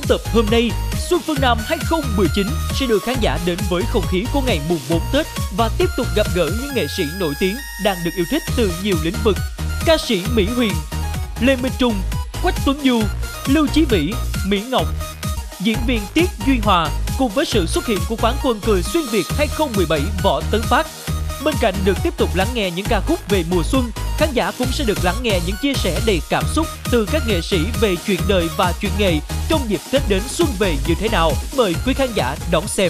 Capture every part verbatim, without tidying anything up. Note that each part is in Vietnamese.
tập hôm nay, Xuân Phương Nam hai không một chín sẽ đưa khán giả đến với không khí của ngày mùng bốn Tết và tiếp tục gặp gỡ những nghệ sĩ nổi tiếng đang được yêu thích từ nhiều lĩnh vực. Ca sĩ Mỹ Huyền, Lê Minh Trung, Quách Tuấn Du, Lưu Chí Vĩ, Mỹ Ngọc, diễn viên Tiết Duy Hòa cùng với sự xuất hiện của quán quân cười xuyên Việt hai không một bảy Võ Tấn Phát. Bên cạnh được tiếp tục lắng nghe những ca khúc về mùa xuân, khán giả cũng sẽ được lắng nghe những chia sẻ đầy cảm xúc từ các nghệ sĩ về chuyện đời và chuyện nghề trong dịp Tết đến xuân về như thế nào. Mời quý khán giả đón xem.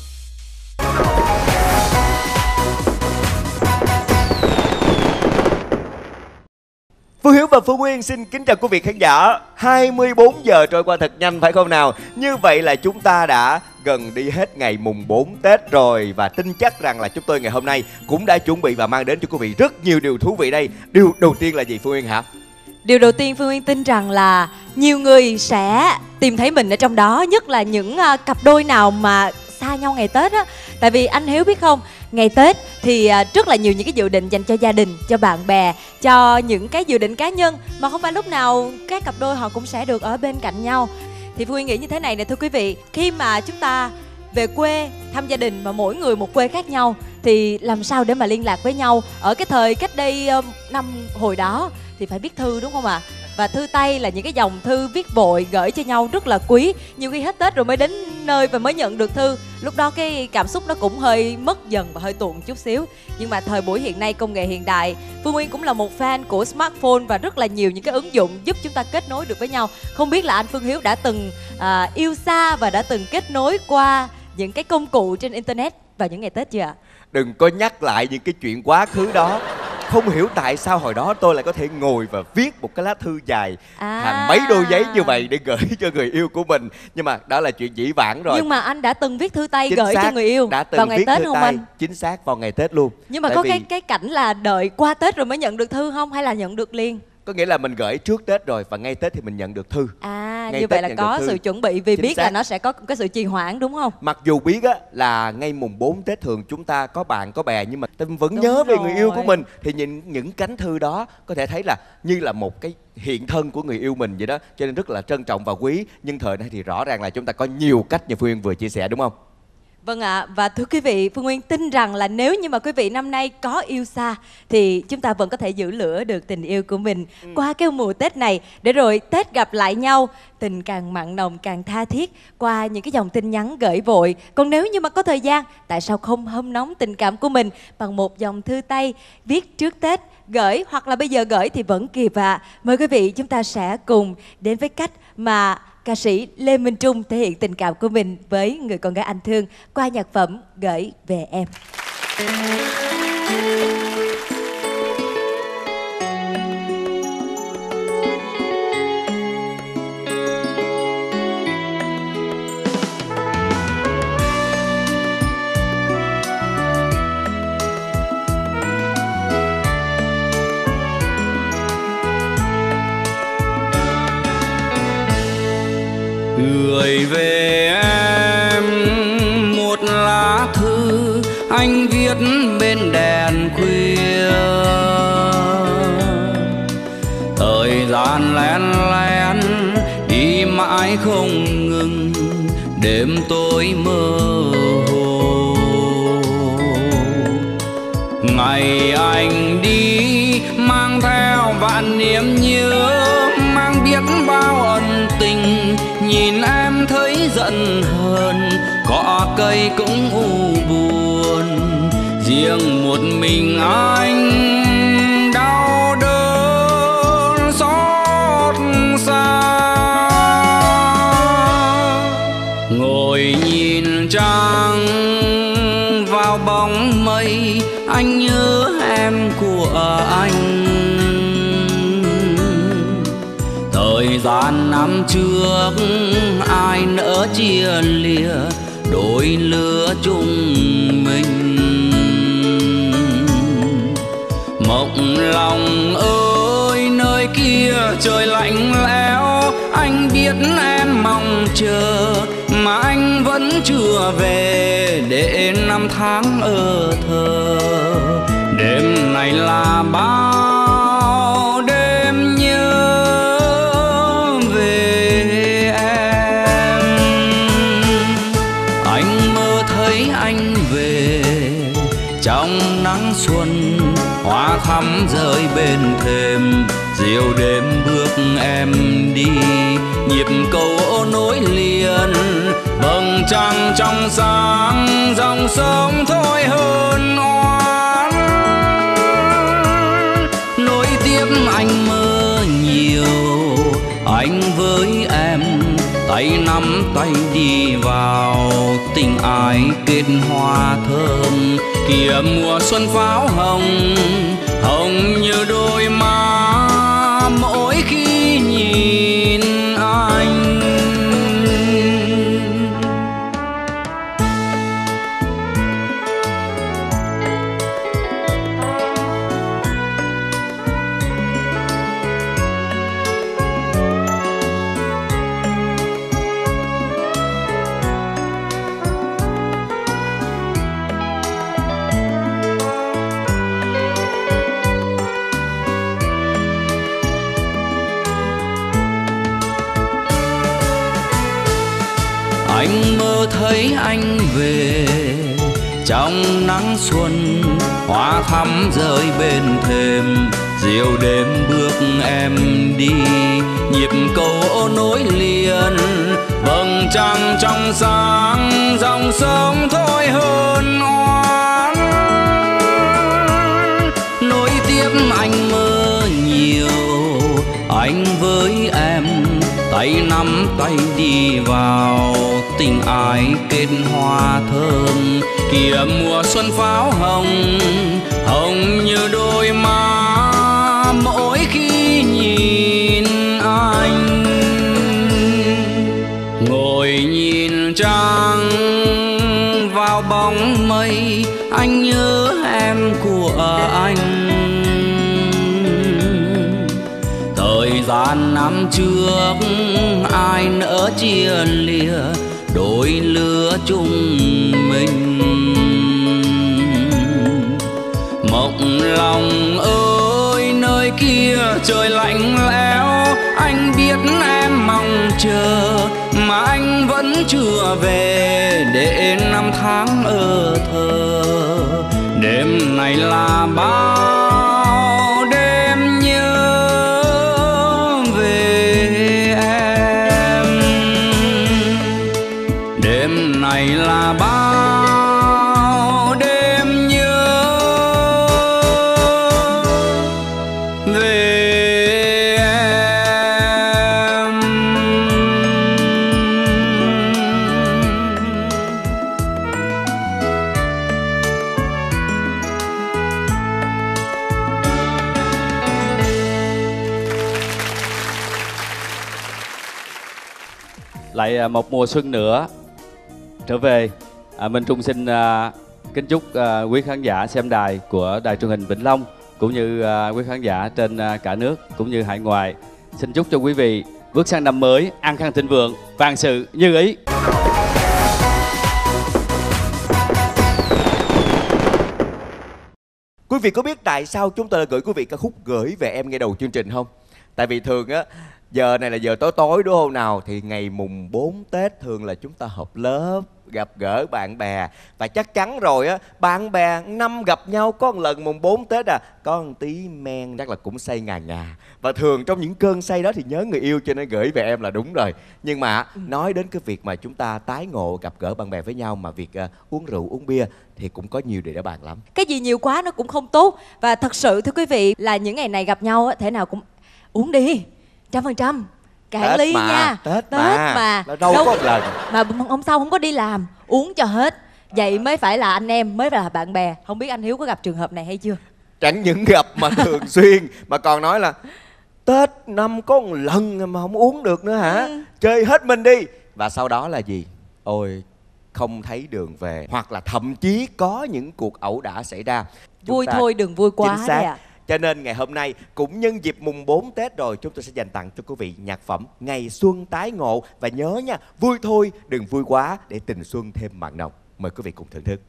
Phương Hiếu và Phương Nguyên xin kính chào quý vị khán giả. hai mươi bốn giờ trôi qua thật nhanh phải không nào? Như vậy là chúng ta đã gần đi hết ngày mùng bốn Tết rồi. Và tin chắc rằng là chúng tôi ngày hôm nay cũng đã chuẩn bị và mang đến cho quý vị rất nhiều điều thú vị đây. Điều đầu tiên là gì Phương Nguyên hả? Điều đầu tiên Phương Nguyên tin rằng là nhiều người sẽ tìm thấy mình ở trong đó. Nhất là những uh, cặp đôi nào mà xa nhau ngày Tết á. Tại vì anh Hiếu biết không, ngày Tết thì rất là nhiều những cái dự định dành cho gia đình, cho bạn bè, cho những cái dự định cá nhân mà không phải lúc nào các cặp đôi họ cũng sẽ được ở bên cạnh nhau. Thì Phương nghĩ như thế này nè thưa quý vị, khi mà chúng ta về quê thăm gia đình mà mỗi người một quê khác nhau thì làm sao để mà liên lạc với nhau? Ở cái thời cách đây năm hồi đó thì phải viết thư đúng không ạ? À? Và thư tay là những cái dòng thư viết vội gửi cho nhau rất là quý. Nhiều khi hết Tết rồi mới đến nơi và mới nhận được thư. Lúc đó cái cảm xúc nó cũng hơi mất dần và hơi tuột chút xíu. Nhưng mà thời buổi hiện nay công nghệ hiện đại, Phương Nguyên cũng là một fan của smartphone và rất là nhiều những cái ứng dụng giúp chúng ta kết nối được với nhau. Không biết là anh Phương Hiếu đã từng à, yêu xa và đã từng kết nối qua những cái công cụ trên internet vào những ngày Tết chưa ạ? Đừng có nhắc lại những cái chuyện quá khứ đó. Không hiểu tại sao hồi đó tôi lại có thể ngồi và viết một cái lá thư dài à. hàng mấy đôi giấy như vậy để gửi cho người yêu của mình. Nhưng mà đó là chuyện dĩ vãng rồi. Nhưng mà anh đã từng viết thư tay chính gửi xác, cho người yêu đã từng vào ngày viết Tết thư không tay, anh? chính xác vào ngày Tết luôn. Nhưng mà Tại có vì... cái cái cảnh là đợi qua Tết rồi mới nhận được thư không? Hay là nhận được liền? Có nghĩa là mình gửi trước Tết rồi và ngay Tết thì mình nhận được thư. À, ngay như Tết vậy là có sự chuẩn bị vì chính biết xác. là nó sẽ có cái sự trì hoãn đúng không? Mặc dù biết á là ngay mùng bốn Tết thường chúng ta có bạn có bè nhưng mà tâm vẫn Đúng nhớ về rồi. người yêu của mình. Thì nhìn những cánh thư đó có thể thấy là như là một cái hiện thân của người yêu mình vậy đó. Cho nên rất là trân trọng và quý. Nhưng thời nay thì rõ ràng là chúng ta có nhiều cách như Phương Nguyên vừa chia sẻ đúng không? Vâng ạ, à, và thưa quý vị, Phương Nguyên tin rằng là nếu như mà quý vị năm nay có yêu xa thì chúng ta vẫn có thể giữ lửa được tình yêu của mình ừ. qua cái mùa Tết này. Để rồi Tết gặp lại nhau, tình càng mặn nồng càng tha thiết qua những cái dòng tin nhắn gửi vội. Còn nếu như mà có thời gian, tại sao không hâm nóng tình cảm của mình bằng một dòng thư tay viết trước Tết gửi, hoặc là bây giờ gửi thì vẫn kịp ạ. À. Mời quý vị chúng ta sẽ cùng đến với cách mà ca sĩ Lê Minh Trung thể hiện tình cảm của mình với người con gái anh thương qua nhạc phẩm Gửi Về Em. Gửi về em một lá thư anh viết bên đèn khuya, thời gian lén lén đi mãi không ngừng, đêm tối mơ hồ. Ngày anh đi mang theo vạn niềm nhớ, mang biết bao ân tình, nhìn em thấy giận hờn, cỏ cây cũng u buồn, riêng một mình anh đau đớn xót xa. Ngồi nhìn trăng vào bóng mây, anh nhớ em của anh. Thời gian năm trước ai nỡ chia lìa, đôi lứa chung mình. Mộng lòng ơi nơi kia trời lạnh lẽo, anh biết em mong chờ mà anh vẫn chưa về, để năm tháng ở thơ. Đêm này là bao đêm nhớ về em. thắm rơi bên thềm, diều đêm bước em đi, nhịp cầu ô nối liền. Vầng trăng trong sáng, dòng sông thôi hơn oán. Nối tiếp anh mơ nhiều, anh với em tay nắm tay đi vào, tình ái kết hoa thơm. Kìa mùa xuân pháo hồng, hồng như đôi má mỗi khi nhìn anh. Anh mơ thấy anh về trong nắng xuân, hoa thắm rơi bên thềm, diều đêm bước em đi, nhịp cầu ô nối liền. Vầng trăng trong sáng, dòng sông thôi hơn oán. Nối tiếp anh mơ nhiều, anh với em tay nắm tay đi vào, tình ái kết hoa thơm. Kìa mùa xuân pháo hồng, hồng như đôi má mỗi khi nhìn anh. Ngồi nhìn trăng vào bóng mây, anh nhớ em của anh. Thời gian năm trước ai nỡ chia lìa, đôi lứa chung mình. Mộng lòng ơi nơi kia trời lạnh lẽo, anh biết em mong chờ mà anh vẫn chưa về, để năm tháng ở thơ. Đêm này là bao đêm nhớ về em, đêm này là bao đêm nhớ về em. Lại một mùa xuân nữa trở về. à, Minh Trung xin à, kính chúc à, quý khán giả xem đài của đài truyền hình Vĩnh Long, cũng như à, quý khán giả trên à, cả nước cũng như hải ngoại. Xin chúc cho quý vị bước sang năm mới an khang thịnh vượng, vạn sự như ý. Quý vị có biết tại sao chúng tôi gửi quý vị ca khúc Gửi Về Em ngay đầu chương trình không? Tại vì thường á, giờ này là giờ tối tối đúng không nào? Thì ngày mùng bốn Tết thường là chúng ta họp lớp, gặp gỡ bạn bè. Và chắc chắn rồi á, bạn bè năm gặp nhau có một lần mùng bốn Tết à, có một tí men chắc là cũng say ngà ngà. Và thường trong những cơn say đó thì nhớ người yêu, cho nên gửi về em là đúng rồi. Nhưng mà nói đến cái việc mà chúng ta tái ngộ gặp gỡ bạn bè với nhau, mà việc uh, uống rượu uống bia thì cũng có nhiều điều để bàn lắm. Cái gì nhiều quá nó cũng không tốt. Và thật sự thưa quý vị là những ngày này gặp nhau á, thể nào cũng uống đi, trăm phần trăm cạn ly mà, nha. Tết, Tết mà, mà đâu, đâu có một lần mà hôm sau không có đi làm, uống cho hết. Vậy mới phải là anh em, mới là bạn bè. Không biết anh Hiếu có gặp trường hợp này hay chưa? Chẳng những gặp mà thường xuyên, mà còn nói là Tết năm có một lần mà không uống được nữa hả? Ừ. Chơi hết mình đi. Và sau đó là gì? Ôi, không thấy đường về. Hoặc là thậm chí có những cuộc ẩu đả xảy ra. Chúng vui ta... thôi đừng vui quá. Chính xác. Đấy à. Cho nên ngày hôm nay cũng nhân dịp mùng bốn Tết rồi, chúng tôi sẽ dành tặng cho quý vị nhạc phẩm Ngày Xuân Tái Ngộ. Và nhớ nha, vui thôi đừng vui quá, để tình xuân thêm mặn nồng. Mời quý vị cùng thưởng thức.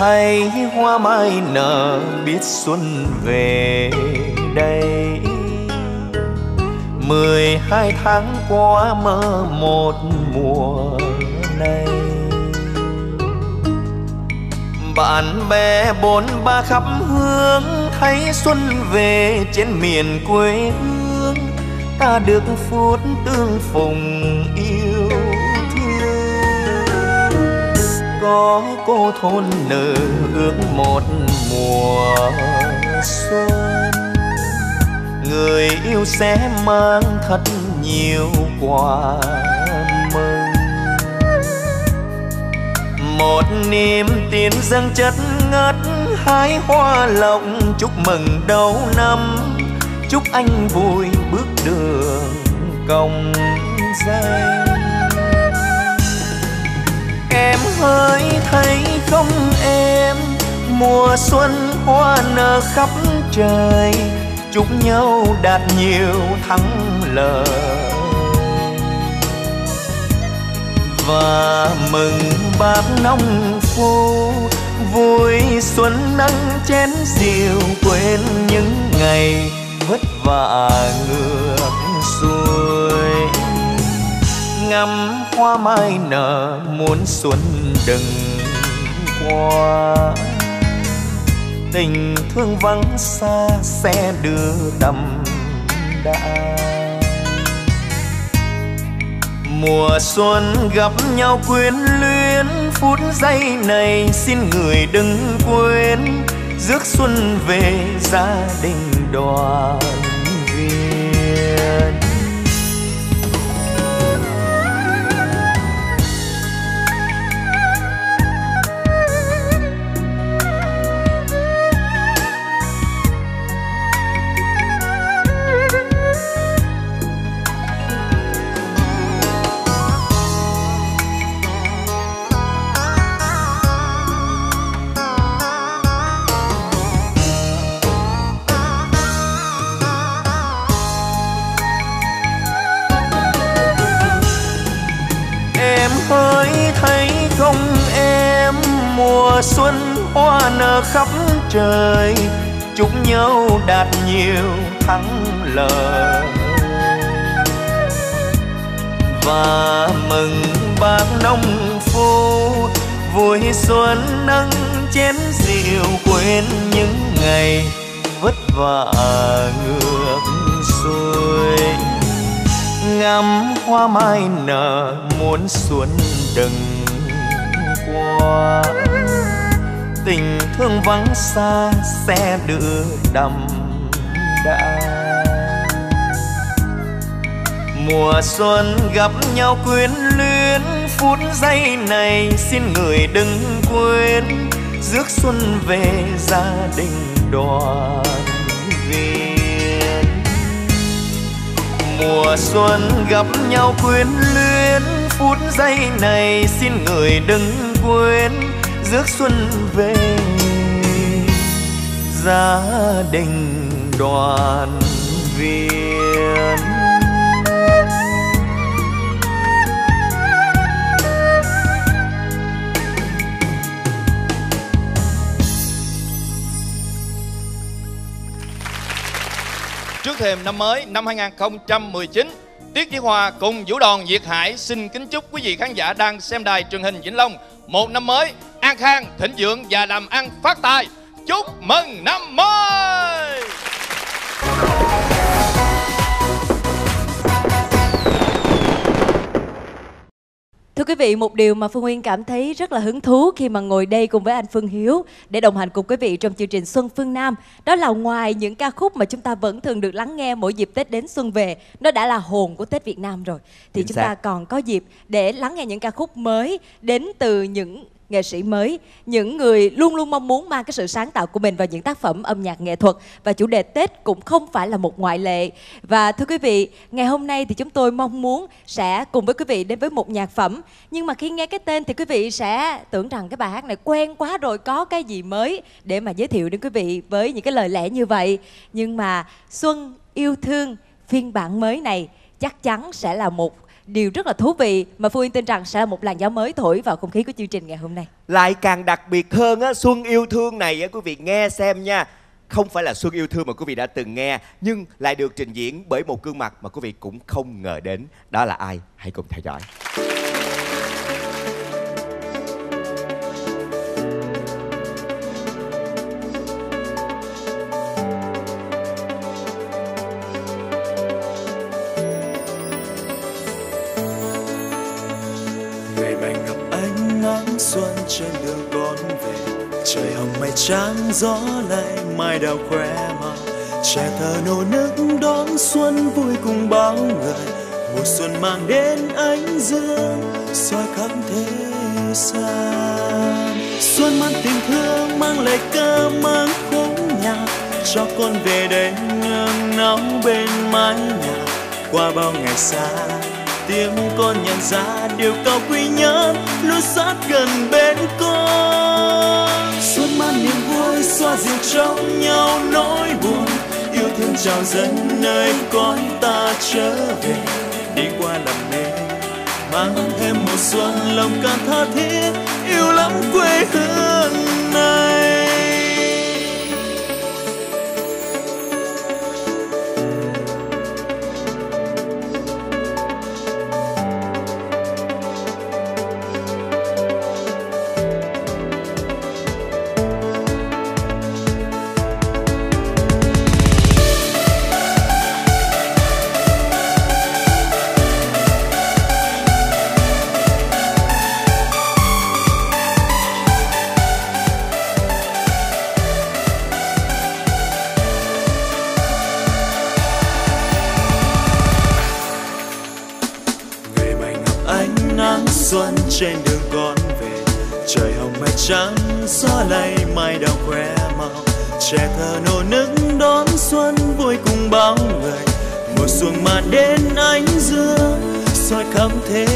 thấy hoa mai nở biết xuân về đây. Mười hai tháng qua mơ một mùa này. Bạn bè bốn ba khắp hướng thấy xuân về trên miền quê hương. Ta được phút tương phùng yêu thương. Có cô thôn nở ước một mùa xuân. Người yêu sẽ mang thật nhiều quà mừng. Một niềm tin dâng chất ngất hái hoa lộng chúc mừng đầu năm. Chúc anh vui bước đường công danh. Em hỡi thấy không em, mùa xuân hoa nở khắp trời. Chúc nhau đạt nhiều thắng lợi và mừng bát nông phu. Vui xuân nắng chén rượu quên những ngày vất vả ngược xuôi. Ngắm hoa mai nở muốn xuân đừng qua. Tình thương vắng xa sẽ đưa đậm đà. Mùa xuân gặp nhau quyến luyến. Phút giây này xin người đừng quên. Rước xuân về gia đình đoàn viên. Hỡi thấy không em, mùa xuân hoa nở khắp trời. Chúc nhau đạt nhiều thắng lợi và mừng bác nông phu. Vui xuân nâng chén rượu quên những ngày vất vả ngược xuôi. Ngắm hoa mai nở muốn xuân đừng qua. Tình thương vắng xa sẽ đưa đậm đà. Mùa xuân gặp nhau quyến luyến. Phút giây này xin người đừng quên. Rước xuân về gia đình đoàn viên. Mùa xuân gặp nhau quyến luyến. Phút giây này xin người đừng quên. Rước xuân về gia đình đoàn viên. Trước thềm năm mới năm hai không một chín, Tiết Chí Hòa cùng Vũ đoàn Việt Hải xin kính chúc quý vị khán giả đang xem đài truyền hình Vĩnh Long một năm mới an khang, thịnh vượng và làm ăn phát tài. Chúc mừng năm mới! Thưa quý vị, một điều mà Phương Nguyên cảm thấy rất là hứng thú khi mà ngồi đây cùng với anh Phương Hiếu để đồng hành cùng quý vị trong chương trình Xuân Phương Nam, đó là ngoài những ca khúc mà chúng ta vẫn thường được lắng nghe mỗi dịp Tết đến xuân về, nó đã là hồn của Tết Việt Nam rồi, thì Chính chúng xác. ta còn có dịp để lắng nghe những ca khúc mới đến từ những nghệ sĩ mới, những người luôn luôn mong muốn mang cái sự sáng tạo của mình vào những tác phẩm âm nhạc nghệ thuật, và chủ đề Tết cũng không phải là một ngoại lệ. Và thưa quý vị, ngày hôm nay thì chúng tôi mong muốn sẽ cùng với quý vị đến với một nhạc phẩm, nhưng mà khi nghe cái tên thì quý vị sẽ tưởng rằng cái bài hát này quen quá rồi, có cái gì mới để mà giới thiệu đến quý vị với những cái lời lẽ như vậy. Nhưng mà Xuân Yêu Thương phiên bản mới này chắc chắn sẽ là một điều rất là thú vị mà Phương Uyên tin rằng sẽ là một làn gió mới thổi vào không khí của chương trình ngày hôm nay. Lại càng đặc biệt hơn á, Xuân Yêu Thương này á quý vị nghe xem nha. Không phải là Xuân Yêu Thương mà quý vị đã từng nghe, nhưng lại được trình diễn bởi một gương mặt mà quý vị cũng không ngờ đến. Đó là ai? Hãy cùng theo dõi. Ngày mai gặp ánh nắng xuân trên đường con về, trời hồng mây trắng gió lay mai đào khoe màu, trẻ thơ nô nức đón xuân vui cùng bao người. Mùa xuân mang đến ánh dương soi khắp thế gian. Xuân mang tình thương, mang lời ca, mang khúc nhạc, cho con về đây nương náu bên mái nhà. Qua bao ngày xa, tiếng con nhận ra điều cao quý nhất luôn sát gần bên con. Xuân mang niềm vui xoa dịu trong nhau nỗi buồn, yêu thương chào dâng nơi con ta trở về. Đi qua lầm mê mang thêm mùa xuân, lòng càng tha thiết yêu lắm quê hương này. Xuân trên đường con về, trời hồng mây trắng gió lay mai đào khoe màu, trẻ thơ nô nức đón xuân vui cùng bao người. Mùa xuân mà đến ánh dương soi khắp thế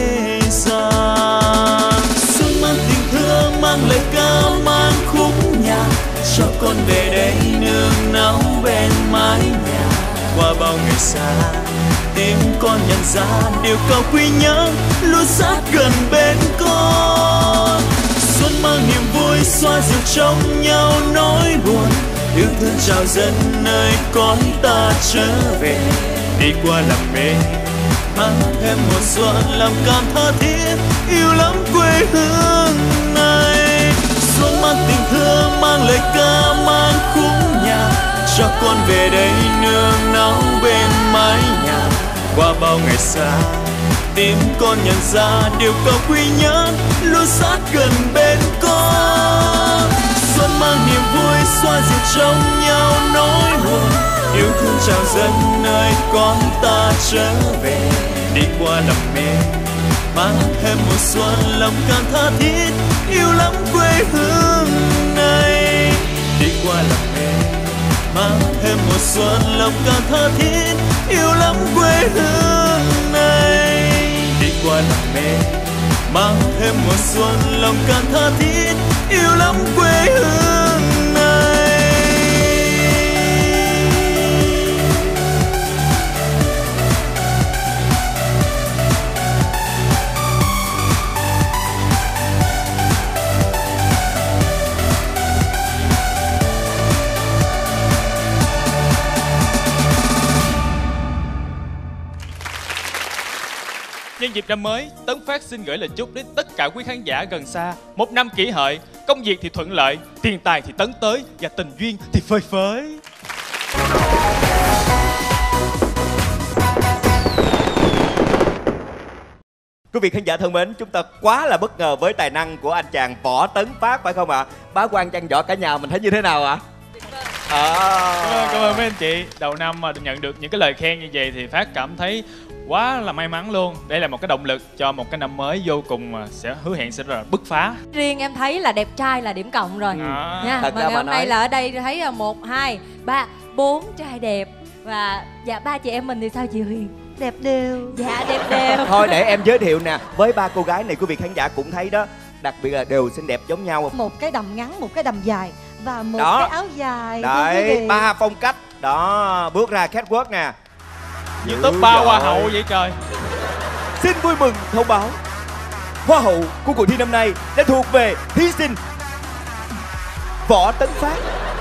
gian. Xuân mang tình thương, mang lời ca, mang khúc nhạc, cho con về đây nương náu bên mái nhà. Qua bao ngày xa, tim con nhận ra điều cao quý nhất luôn sát gần bên con. Xuân mang niềm vui xoa dịu trong nhau nỗi buồn, yêu thương chào dâng nơi con ta trở về. Đi qua lầm mê mang thêm mùa xuân, làm cảm tha thiết yêu lắm quê hương này. Xuân mang tình thương, mang lời ca, mang khúc nhạc, cho con về đây nương náu bên mái nhà. Qua bao ngày xa, tim con nhận ra điều cao quý nhất luôn sát gần bên con. Xuân mang niềm vui xoa dịu trong nhau nỗi buồn, yêu thương chào dâng nơi con ta trở về. Đi qua lầm mê mang thêm mùa xuân, lòng càng tha thiết yêu lắm quê hương này. Đi qua lầm mê mang thêm mùa xuân, lòng càng tha thiết yêu lắm quê hương này. Đi qua lầm mê mang thêm mùa xuân, lòng càng tha thiết yêu lắm quê hương này. Nhân dịp năm mới, Tấn Phát xin gửi lời chúc đến tất cả quý khán giả gần xa một năm kỷ hợi, công việc thì thuận lợi, tiền tài thì tấn tới và tình duyên thì phơi phới. Quý vị khán giả thân mến, chúng ta quá là bất ngờ với tài năng của anh chàng Võ Tấn Phát phải không ạ? Bá quan chăn dọ cả nhà mình thấy như thế nào ạ? À? Cảm ơn, cảm ơn mấy anh chị. Đầu năm mà nhận được những cái lời khen như vậy thì Phát cảm thấy quá là may mắn luôn. Đây là một cái động lực cho một cái năm mới vô cùng mà sẽ hứa hẹn sẽ rất là bứt phá. Riêng em thấy là đẹp trai là điểm cộng rồi à. nha. Thật Mà ra ngày mà hôm nói... nay là ở đây thấy là một, hai, ba, bốn trai đẹp. Và dạ ba chị em mình thì sao chị Huyền? Đẹp đều. Dạ đẹp đều. Thôi để em giới thiệu nè. Với ba cô gái này quý vị khán giả cũng thấy đó, đặc biệt là đều xinh đẹp giống nhau. Một cái đầm ngắn, một cái đầm dài và một đó. cái áo dài. Đấy, ba phong cách. Đó, bước ra catwalk nè. Những top ba hoa hậu vậy trời. xin vui mừng thông báo Hoa hậu của cuộc thi năm nay đã thuộc về thí sinh Võ Tấn Phát.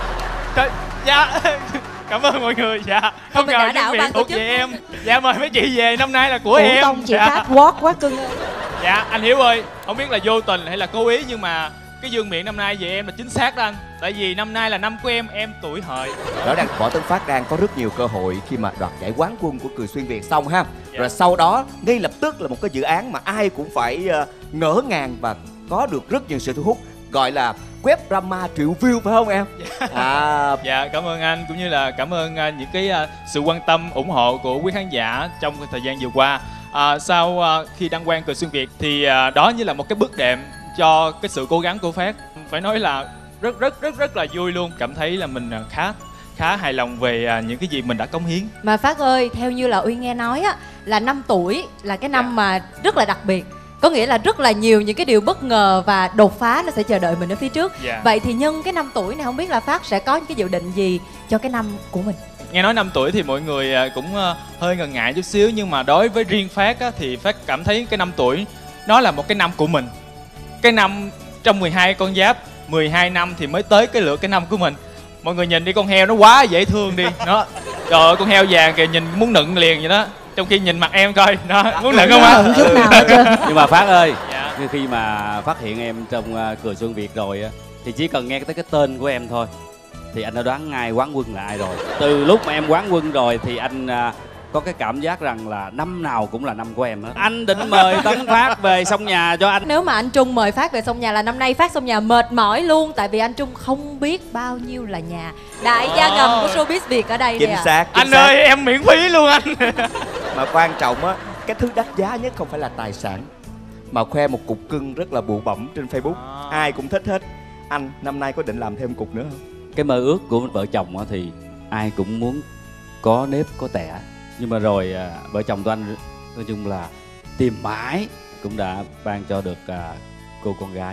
Trời, dạ cảm ơn mọi người. Dạ không, Không ngờ ngờ chương ban vị tổ thuộc chức. về em. Dạ mời mấy chị về, năm nay là của Ủa, em. tông chị Dạ. phát quát quá cưng ơi. Dạ anh Hiếu ơi, không biết là vô tình hay là cố ý nhưng mà cái dương miệng năm nay về em là chính xác đó anh. Tại vì năm nay là năm của em, em tuổi hợi. Rõ ràng Võ Tấn Phát đang có rất nhiều cơ hội khi mà đoạt giải quán quân của Cười Xuyên Việt xong ha. Dạ. Rồi sau đó ngay lập tức là một cái dự án mà ai cũng phải uh, ngỡ ngàng và có được rất nhiều sự thu hút, gọi là web drama triệu view phải không em? Dạ. À, Dạ cảm ơn anh, cũng như là cảm ơn uh, những cái uh, sự quan tâm ủng hộ của quý khán giả trong cái thời gian vừa qua. À, sau uh, khi đăng quang Cười Xuyên Việt thì uh, đó như là một cái bước đệm cho cái sự cố gắng của Phát. Phải nói là rất rất rất rất là vui luôn. Cảm thấy là mình uh, khá khá hài lòng về uh, những cái gì mình đã cống hiến. Mà Phát ơi, theo như là Uy nghe nói á, là năm tuổi là cái năm Dạ. mà rất là đặc biệt. Có nghĩa là rất là nhiều những cái điều bất ngờ và đột phá nó sẽ chờ đợi mình ở phía trước. Dạ. Vậy thì nhân cái năm tuổi này không biết là Phát sẽ có những cái dự định gì cho cái năm của mình? Nghe nói năm tuổi thì mọi người à, cũng à, hơi ngần ngại chút xíu. Nhưng mà đối với riêng Phát á, thì Phát cảm thấy cái năm tuổi nó là một cái năm của mình. Cái năm trong mười hai con giáp, mười hai năm thì mới tới cái lượt cái năm của mình. Mọi người nhìn đi, con heo nó quá dễ thương đi. Nó trời ơi, con heo vàng kìa, nhìn muốn nựng liền vậy đó. Trong khi nhìn mặt em coi, nó muốn nựng không á? Không chút nào hết trơn. Nhưng mà Phát ơi, Dạ. như khi mà phát hiện em trong uh, Cười Xuyên Việt rồi á, thì chỉ cần nghe tới cái tên của em thôi thì anh đã đoán ngay quán quân là ai rồi. Từ lúc mà em quán quân rồi thì anh uh, có cái cảm giác rằng là năm nào cũng là năm của em hết. Anh định mời Tấn Phát về sông nhà cho anh. Nếu mà anh Trung mời Phát về sông nhà là năm nay Phát sông nhà mệt mỏi luôn. Tại vì anh Trung không biết bao nhiêu là nhà. Đại gia ngầm của showbiz Việt ở đây chính đây à. xác, chính Anh xác. ơi, em miễn phí luôn anh. Mà quan trọng á, cái thứ đắt giá nhất không phải là tài sản, mà khoe một cục cưng rất là bụ bẩm trên Facebook. À. Ai cũng thích hết. Anh năm nay có định làm thêm cục nữa không? Cái mơ ước của vợ chồng á thì ai cũng muốn có nếp có tẻ. Nhưng mà rồi à, vợ chồng của anh nói chung là tìm mãi cũng đã ban cho được à, cô con gái.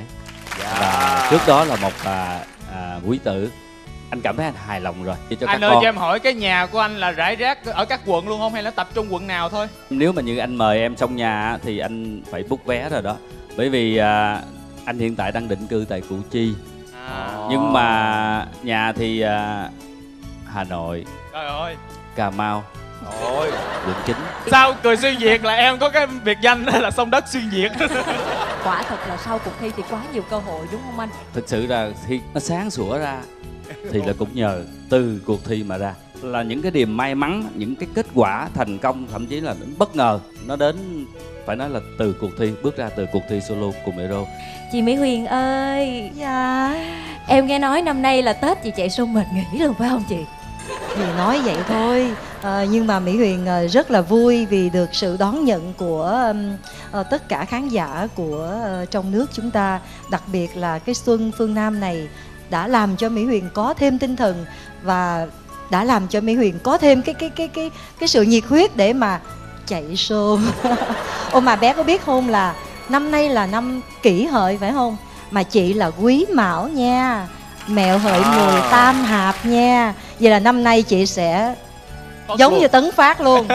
Và trước đó là một à, à, quý tử. Anh cảm thấy anh hài lòng rồi. Cho Anh các ơi, con. cho em hỏi cái nhà của anh là rải rác ở các quận luôn không? Hay là tập trung quận nào thôi? Nếu mà như anh mời em sông nhà á, thì anh phải book vé rồi đó. Bởi vì à, anh hiện tại đang định cư tại Củ Chi. À, Nhưng mà nhà thì à, Hà Nội, trời ơi. Cà Mau, Ôi, quận chín. Sau Cười Xuyên Việt là em có cái biệt danh đó là sông đất xuyên Việt. Quả thật là sau cuộc thi thì quá nhiều cơ hội đúng không anh? Thực sự là khi nó sáng sủa ra thì là cũng nhờ từ cuộc thi mà ra. Là những cái điểm may mắn, những cái kết quả thành công, thậm chí là đến bất ngờ, nó đến phải nói là từ cuộc thi, bước ra từ cuộc thi solo cùng Hero. Chị Mỹ Huyền ơi, Dạ. em nghe nói năm nay là Tết chị chạy show mệt nghỉ luôn phải không chị? Thì nói vậy thôi. À, nhưng mà Mỹ Huyền à, rất là vui vì được sự đón nhận của um, à, tất cả khán giả của uh, trong nước chúng ta. Đặc biệt là cái xuân phương Nam này đã làm cho Mỹ Huyền có thêm tinh thần và đã làm cho Mỹ Huyền có thêm cái cái cái cái cái sự nhiệt huyết để mà chạy show. Ồ mà bé có biết không là năm nay là năm Kỷ Hợi phải không? Mà chị là Quý Mão nha. Mẹo Hợi mùi tam hạp nha. Vậy là năm nay chị sẽ Có giống cuộc. như Tấn Phát luôn.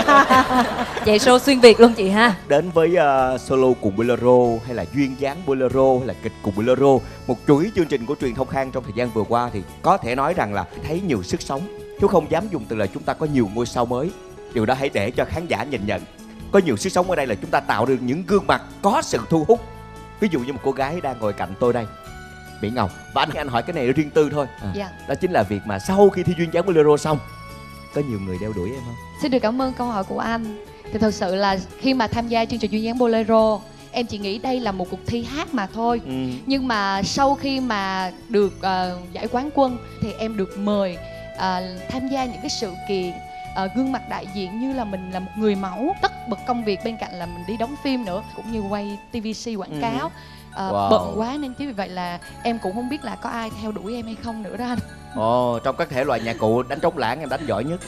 Chạy show xuyên Việt luôn chị ha. đến với uh, solo cùng Bolero hay là duyên dáng Bolero hay là kịch cùng Bolero, một chuỗi chương trình của truyền thông Khang trong thời gian vừa qua thì có thể nói rằng là thấy nhiều sức sống, chứ không dám dùng từ là chúng ta có nhiều ngôi sao mới. Điều đó hãy để cho khán giả nhìn nhận. Có nhiều sức sống ở đây là chúng ta tạo được những gương mặt có sự thu hút. Ví dụ như một cô gái đang ngồi cạnh tôi đây, Mỹ Ngọc. Và anh anh hỏi cái này riêng tư thôi. À, Dạ. đó chính là việc mà sau khi thi duyên dáng Bolero xong, có nhiều người đeo đuổi em không? Xin được cảm ơn câu hỏi của anh. Thì thật sự là khi mà tham gia chương trình duyên dáng Bolero, em chỉ nghĩ đây là một cuộc thi hát mà thôi. Ừ. Nhưng mà sau khi mà được uh, giải quán quân thì em được mời uh, tham gia những cái sự kiện uh, gương mặt đại diện như là mình là một người mẫu, tất bật công việc, bên cạnh là mình đi đóng phim nữa, cũng như quay ti vi xi quảng Ừ. cáo. Uh, Wow. Bận quá nên chính vì vậy là em cũng không biết là có ai theo đuổi em hay không nữa đó anh. Ồ, trong các thể loại nhạc cụ đánh trống lãng em đánh giỏi nhất.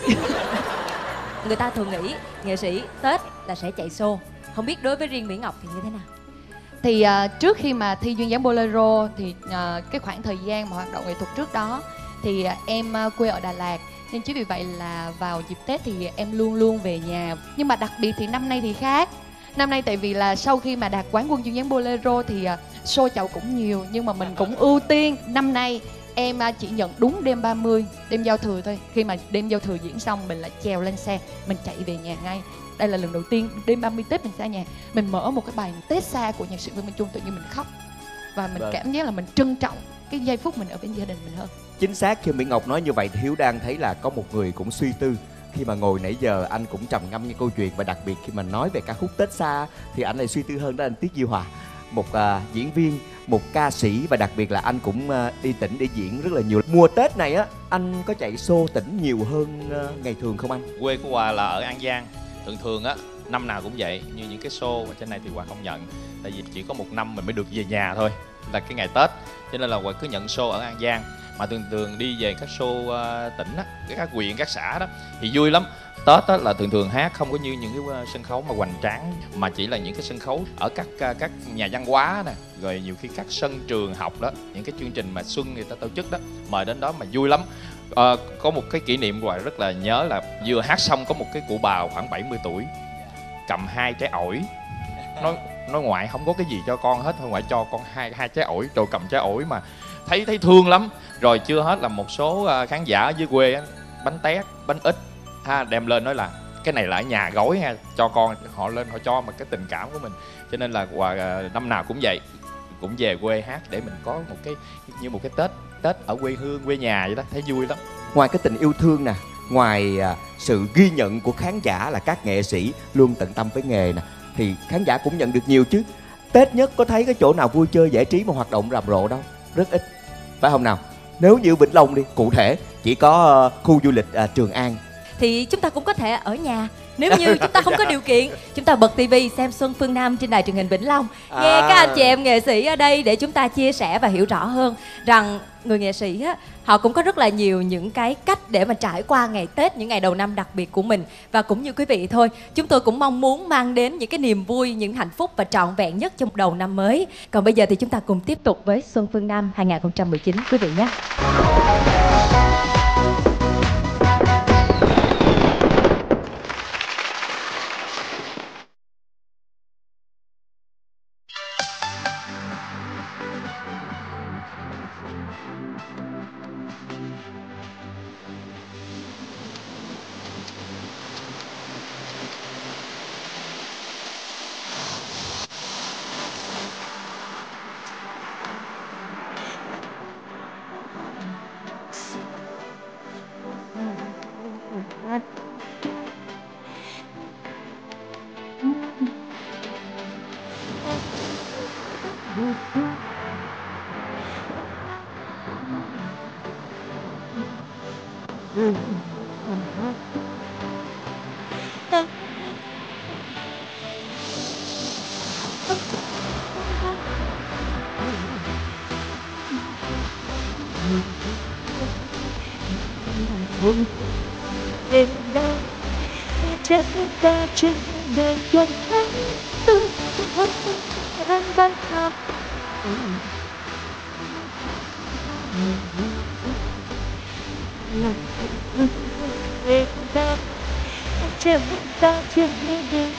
Người ta thường nghĩ nghệ sĩ Tết là sẽ chạy show. Không biết đối với riêng Mỹ Ngọc thì như thế nào? Thì uh, trước khi mà thi duyên dáng Bolero thì uh, cái khoảng thời gian mà hoạt động nghệ thuật trước đó thì uh, em uh, quê ở Đà Lạt, nên chính vì vậy là vào dịp Tết thì em luôn luôn về nhà. Nhưng mà đặc biệt thì năm nay thì khác. Năm nay tại vì là sau khi mà đạt quán quân duyên dáng Bolero thì uh, show chậu cũng nhiều, nhưng mà mình cũng ưu tiên. Năm nay em uh, chỉ nhận đúng đêm ba mươi, đêm giao thừa thôi. Khi mà đêm giao thừa diễn xong mình lại trèo lên xe, mình chạy về nhà ngay. Đây là lần đầu tiên đêm ba mươi Tết mình xa nhà. Mình mở một cái bài Tết xa của nhạc sĩ Vương Minh Trung, tự nhiên mình khóc. Và mình Vâng. cảm giác là mình trân trọng cái giây phút mình ở bên gia đình mình hơn. Chính xác, khi Mỹ Ngọc nói như vậy thì Hiếu đang thấy là có một người cũng suy tư. Khi mà ngồi nãy giờ anh cũng trầm ngâm những câu chuyện, và đặc biệt khi mà nói về ca khúc Tết Xa thì anh lại suy tư hơn, đó là anh Tiết Duy Hòa, một uh, diễn viên, một ca sĩ, và đặc biệt là anh cũng uh, đi tỉnh để diễn rất là nhiều. Mùa Tết này á, anh có chạy show tỉnh nhiều hơn uh, ngày thường không anh? Quê của Hòa là ở An Giang. Thường thường á, năm nào cũng vậy, như những cái show ở trên này thì Hòa không nhận. Tại vì chỉ có một năm mình mới được về nhà thôi, là cái ngày Tết. Cho nên là Hòa cứ nhận show ở An Giang. Mà thường thường đi về các show uh, tỉnh á, các huyện, các xã đó thì vui lắm. Tết á, là thường thường hát không có như những cái sân khấu mà hoành tráng, mà chỉ là những cái sân khấu ở các các nhà văn hóa nè, rồi nhiều khi các sân trường học đó, những cái chương trình mà xuân người ta tổ chức đó, mời đến đó mà vui lắm. À, có một cái kỷ niệm Hoài rất là nhớ là vừa hát xong có một cái cụ bà khoảng bảy mươi tuổi cầm hai trái ổi, nói nói ngoại không có cái gì cho con hết, thôi ngoại cho con hai hai trái ổi, rồi cầm trái ổi mà thấy thấy thương lắm. Rồi chưa hết là một số khán giả ở dưới quê á, bánh tét, bánh ít ha, đem lên nói là cái này là ở nhà gói ha, cho con. Họ lên họ cho mà cái tình cảm của mình. Cho nên là Hòa năm nào cũng vậy, cũng về quê hát để mình có một cái như một cái Tết Tết ở quê hương, quê nhà vậy đó, thấy vui lắm. Ngoài cái tình yêu thương nè, ngoài à, sự ghi nhận của khán giả là các nghệ sĩ luôn tận tâm với nghề nè, thì khán giả cũng nhận được nhiều chứ. Tết nhất có thấy cái chỗ nào vui chơi giải trí mà hoạt động rầm rộ đâu, rất ít, phải không nào? Nếu như Vĩnh Long đi, cụ thể chỉ có uh, khu du lịch uh, Trường An. Thì chúng ta cũng có thể ở nhà. Nếu như chúng ta không có điều kiện, chúng ta bật tivi xem Xuân Phương Nam trên đài truyền hình Vĩnh Long, nghe À. các anh chị em nghệ sĩ ở đây để chúng ta chia sẻ và hiểu rõ hơn rằng người nghệ sĩ á, họ cũng có rất là nhiều những cái cách để mà trải qua ngày Tết, những ngày đầu năm đặc biệt của mình. Và cũng như quý vị thôi, chúng tôi cũng mong muốn mang đến những cái niềm vui, những hạnh phúc và trọn vẹn nhất trong đầu năm mới. Còn bây giờ thì chúng ta cùng tiếp tục với Xuân Phương Nam hai không một chín quý vị nhé. Em đang chết ta trên đời chân anh tư anh ban thầm em đang chết ta trên đời.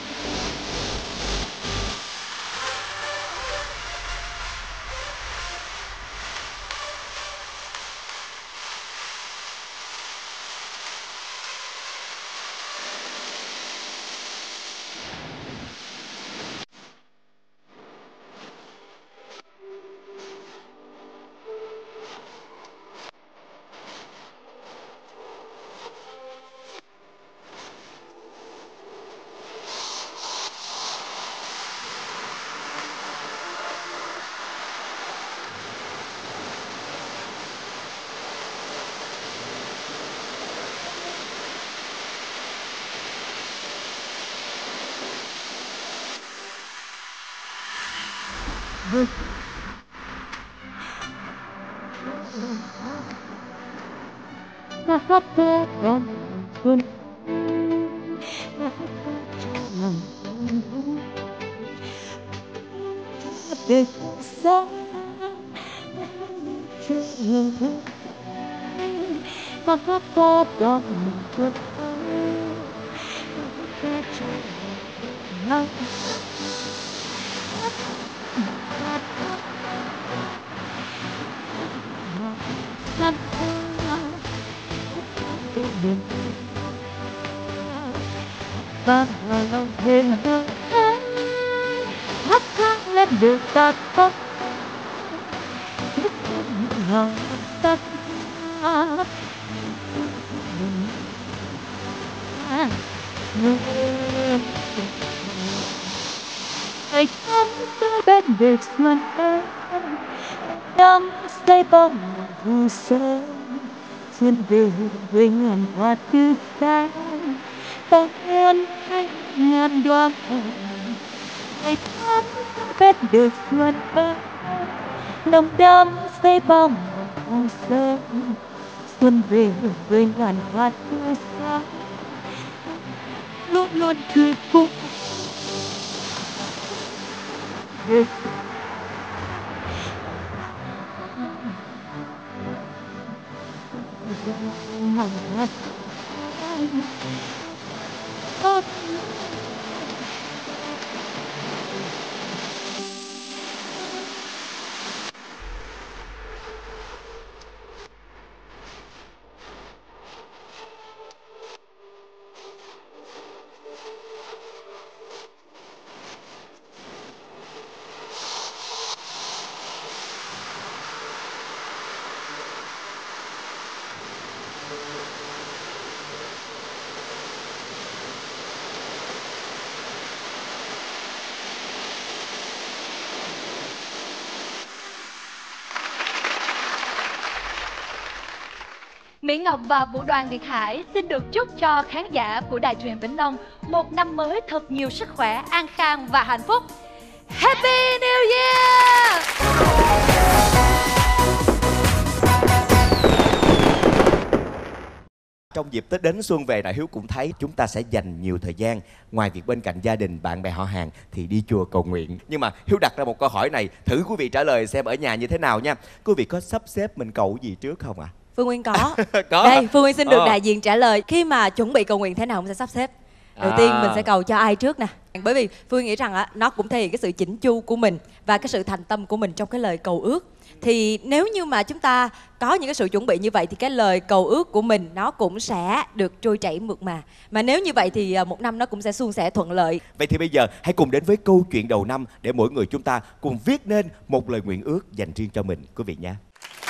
Nó khóc thế còn quên để xa nó khóc thế còn quên Và lòng thêm được em hát hát lên được ta khóc lòng ta hãy thắm tới bên biệt xuân em đắm say bóng vu sơn xuân về với ngàn hoa tươi sáng ta ngàn anh ngàn đoan hãy thắm bên biệt xuân em nồng đắm say bóng vu sơn xuân về với ngàn hoa tươi sáng luôn luôn tươi phúc yes. Oh. Mỹ Ngọc và Vũ Đoàn Việt Hải xin được chúc cho khán giả của Đài Truyền hình Vĩnh Long một năm mới thật nhiều sức khỏe, an khang và hạnh phúc. Happy New Year! Trong dịp Tết đến xuân về, Đại Hiếu cũng thấy chúng ta sẽ dành nhiều thời gian ngoài việc bên cạnh gia đình, bạn bè, họ hàng thì đi chùa cầu nguyện. Nhưng mà Hiếu đặt ra một câu hỏi này, thử quý vị trả lời xem ở nhà như thế nào nha. Quý vị có sắp xếp mình cầu gì trước không ạ? À? Phương Nguyên có. Có. Đây, Phương Nguyên xin được ờ. đại diện trả lời. Khi mà chuẩn bị cầu nguyện thế nào cũng sẽ sắp xếp. Đầu à. tiên mình sẽ cầu cho ai trước nè? Bởi vì Phương nghĩ rằng á, nó cũng thể hiện cái sự chỉnh chu của mình và cái sự thành tâm của mình trong cái lời cầu ước. Thì nếu như mà chúng ta có những cái sự chuẩn bị như vậy thì cái lời cầu ước của mình nó cũng sẽ được trôi chảy mượt mà. Mà nếu như vậy thì một năm nó cũng sẽ suôn sẻ thuận lợi. Vậy thì bây giờ hãy cùng đến với câu chuyện đầu năm để mỗi người chúng ta cùng viết nên một lời nguyện ước dành riêng cho mình quý vị nhé.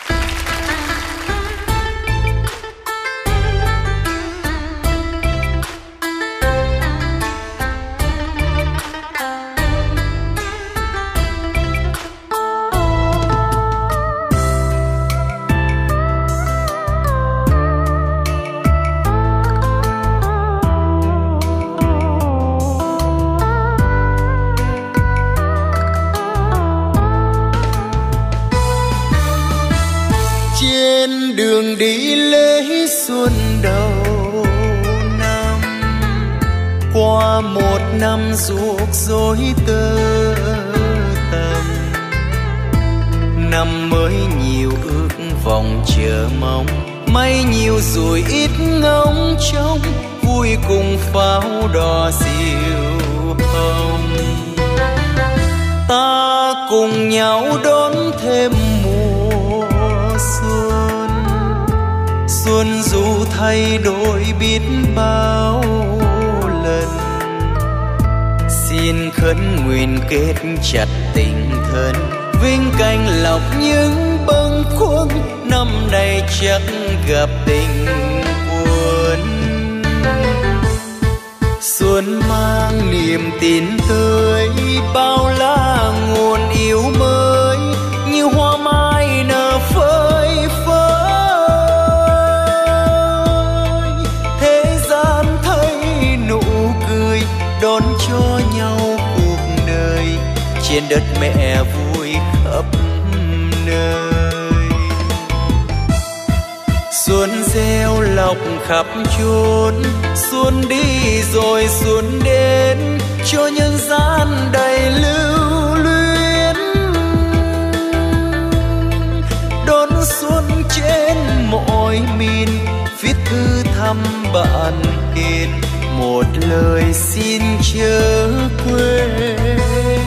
Đường đi lễ xuân đầu năm, qua một năm ruột rối tơ tầm. Năm mới nhiều ước vọng chờ mong, may nhiều rồi ít ngóng trông, vui cùng pháo đỏ diệu hồng. Ta cùng nhau đón thêm mùa xuân, xuân dù thay đổi biết bao lần. Xin khấn nguyện kết chặt tình thân, vinh canh lọc những bâng khuâng, năm nay chắc gặp tình quân. Xuân mang niềm tin tới, bao la nguồn yêu mới, như hoa mai nở phơi phới. Thế gian thấy nụ cười, đón cho nhau cuộc đời, trên đất mẹ vui khắp nơi. Xuân gieo lọc khắp chốn, xuân đi rồi xuân đến, cho nhân gian đầy lưu luyến. Đón xuân trên mọi miền, viết thư thăm bạn hiền, một lời xin chớ quên.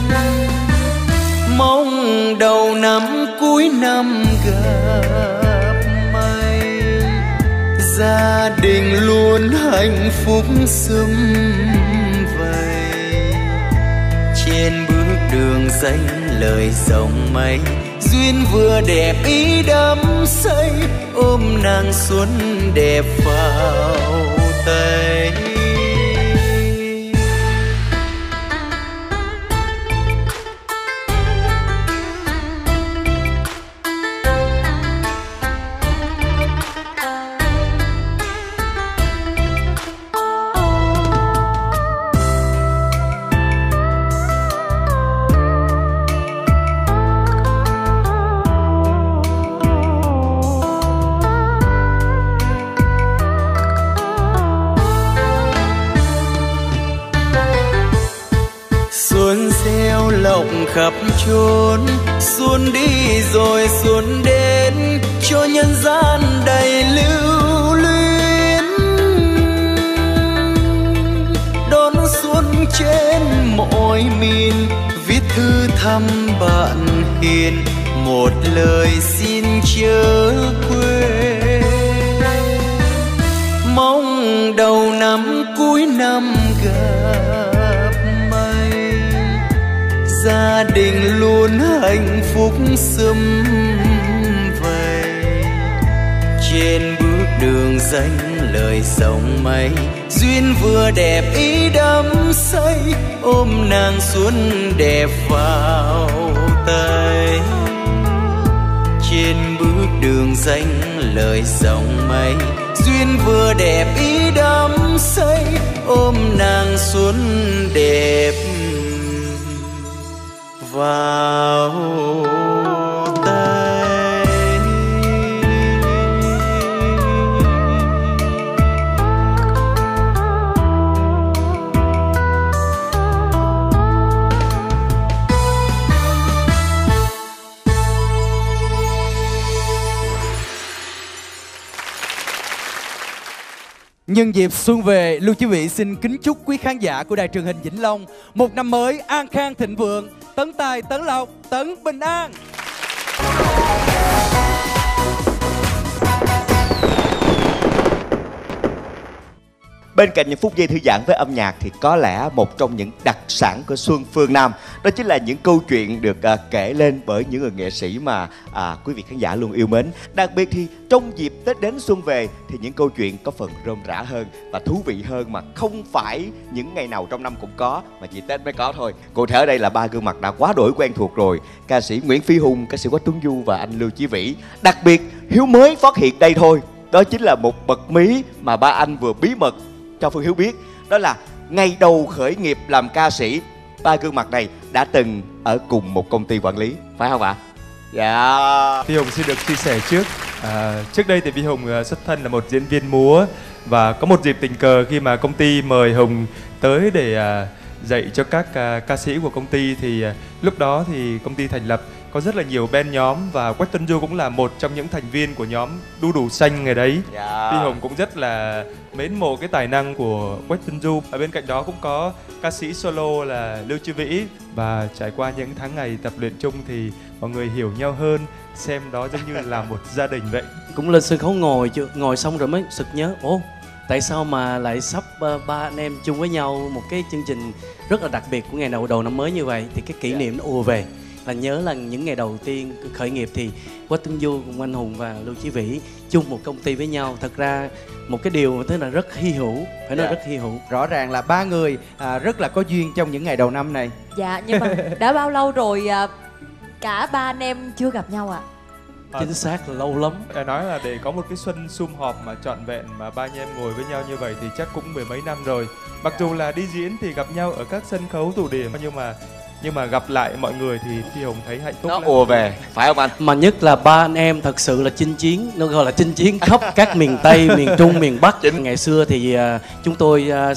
Mong đầu năm cuối năm gặp may, gia đình luôn hạnh phúc sum vầy. Trên bước đường danh lời dòng mây, duyên vừa đẹp ý đắm say, ôm nàng xuân đẹp vào tay. Khắp chốn xuân đi rồi xuân đến, cho nhân gian đầy lưu luyến. Đón xuân trên mọi miền, viết thư thăm bạn hiền, một lời xin chớ quên. Mong đầu năm cuối năm gặp may, gia đình luôn hạnh phúc sum vầy. Trên bước đường danh lời dòng mây, duyên vừa đẹp ý đắm say, ôm nàng xuân đẹp vào tay. Trên bước đường danh lời dòng mây, duyên vừa đẹp ý đắm say, ôm nàng xuân đẹp vào tay. Nhân dịp xuân về, Lưu Chí Vĩ xin kính chúc quý khán giả của đài truyền hình Vĩnh Long một năm mới an khang thịnh vượng, tấn tài tấn lộc, tấn bình an. Bên cạnh những phút giây thư giãn với âm nhạc thì có lẽ một trong những đặc sản của Xuân Phương Nam đó chính là những câu chuyện được à, kể lên bởi những người nghệ sĩ mà à, quý vị khán giả luôn yêu mến. Đặc biệt thì trong dịp Tết đến xuân về thì những câu chuyện có phần rôm rã hơn và thú vị hơn mà không phải những ngày nào trong năm cũng có mà chỉ Tết mới có thôi. Cụ thể ở đây là ba gương mặt đã quá đổi quen thuộc rồi: ca sĩ Nguyễn Phi Hùng, ca sĩ Quách Tuấn Du và anh Lưu Chí Vĩ. Đặc biệt Hiếu mới phát hiện đây thôi, đó chính là một bật mí mà ba anh vừa bí mật cho Phương Hiếu biết, đó là ngày đầu khởi nghiệp làm ca sĩ, ba gương mặt này đã từng ở cùng một công ty quản lý, phải không ạ? Dạ. Phi Hùng xin được chia sẻ trước. À, trước đây thì Phi Hùng xuất thân là một diễn viên múa, và có một dịp tình cờ khi mà công ty mời Hùng tới để à, dạy cho các à, ca sĩ của công ty, thì à, lúc đó thì công ty thành lập có rất là nhiều band nhóm, và Quách Tuấn Du cũng là một trong những thành viên của nhóm Đu Đủ Xanh ngày đấy. Yeah. Phi Hùng cũng rất là mến mộ cái tài năng của Quách Tuấn Du. Ở bên cạnh đó cũng có ca sĩ solo là Lưu Chí Vĩ, và trải qua những tháng ngày tập luyện chung thì mọi người hiểu nhau hơn, xem đó giống như là một gia đình vậy. Cũng lên sân khấu ngồi chưa ngồi xong rồi mới sực nhớ, ồ tại sao mà lại sắp uh, ba anh em chung với nhau một cái chương trình rất là đặc biệt của ngày đầu đầu năm mới như vậy, thì cái kỷ niệm nó ùa về. Là nhớ là những ngày đầu tiên khởi nghiệp thì Quách Tuấn Du cùng anh Hùng và Lưu Chí Vĩ chung một công ty với nhau. Thật ra một cái điều thế là rất hy hữu, phải nói Dạ. rất hy hữu. Rõ ràng là ba người à, rất là có duyên trong những ngày đầu năm này. Dạ, nhưng mà đã bao lâu rồi à, cả ba anh em chưa gặp nhau ạ? À, Chính xác là lâu lắm. Phải nói là để có một cái xuân sum họp mà trọn vẹn mà ba anh em ngồi với nhau như vậy thì chắc cũng mười mấy năm rồi. Mặc dù là đi diễn thì gặp nhau ở các sân khấu tủ điểm, nhưng mà nhưng mà gặp lại mọi người thì Phi Hùng thấy hạnh phúc Nó lắm. ùa về, phải không anh? Mà nhất là ba anh em thật sự là chinh chiến, nó gọi là chinh chiến khắp các miền Tây, miền Trung, miền Bắc. Ngày xưa thì uh, chúng tôi uh,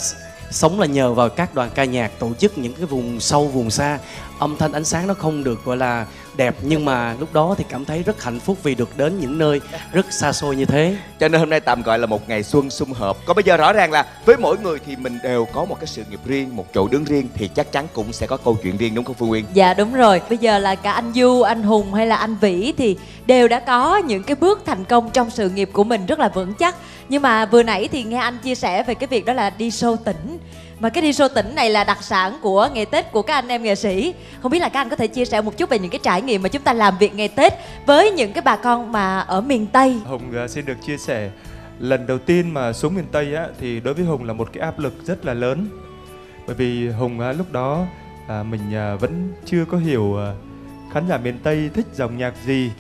sống là nhờ vào các đoàn ca nhạc tổ chức những cái vùng sâu vùng xa, âm thanh ánh sáng nó không được gọi là đẹp, nhưng mà lúc đó thì cảm thấy rất hạnh phúc vì được đến những nơi rất xa xôi như thế. Cho nên hôm nay tạm gọi là một ngày xuân sum họp. Còn bây giờ rõ ràng là với mỗi người thì mình đều có một cái sự nghiệp riêng, một chỗ đứng riêng, thì chắc chắn cũng sẽ có câu chuyện riêng, đúng không Phương Nguyên? Dạ đúng rồi. Bây giờ là cả anh Du, anh Hùng hay là anh Vĩ thì đều đã có những cái bước thành công trong sự nghiệp của mình rất là vững chắc. Nhưng mà vừa nãy thì nghe anh chia sẻ về cái việc đó là đi show tỉnh. Mà cái đi show tỉnh này là đặc sản của ngày Tết của các anh em nghệ sĩ. Không biết là các anh có thể chia sẻ một chút về những cái trải nghiệm mà chúng ta làm việc ngày Tết với những cái bà con mà ở miền Tây. Hùng uh, xin được chia sẻ, lần đầu tiên mà xuống miền Tây á, thì đối với Hùng là một cái áp lực rất là lớn. Bởi vì Hùng uh, lúc đó uh, mình uh, vẫn chưa có hiểu uh, khán giả miền Tây thích dòng nhạc gì.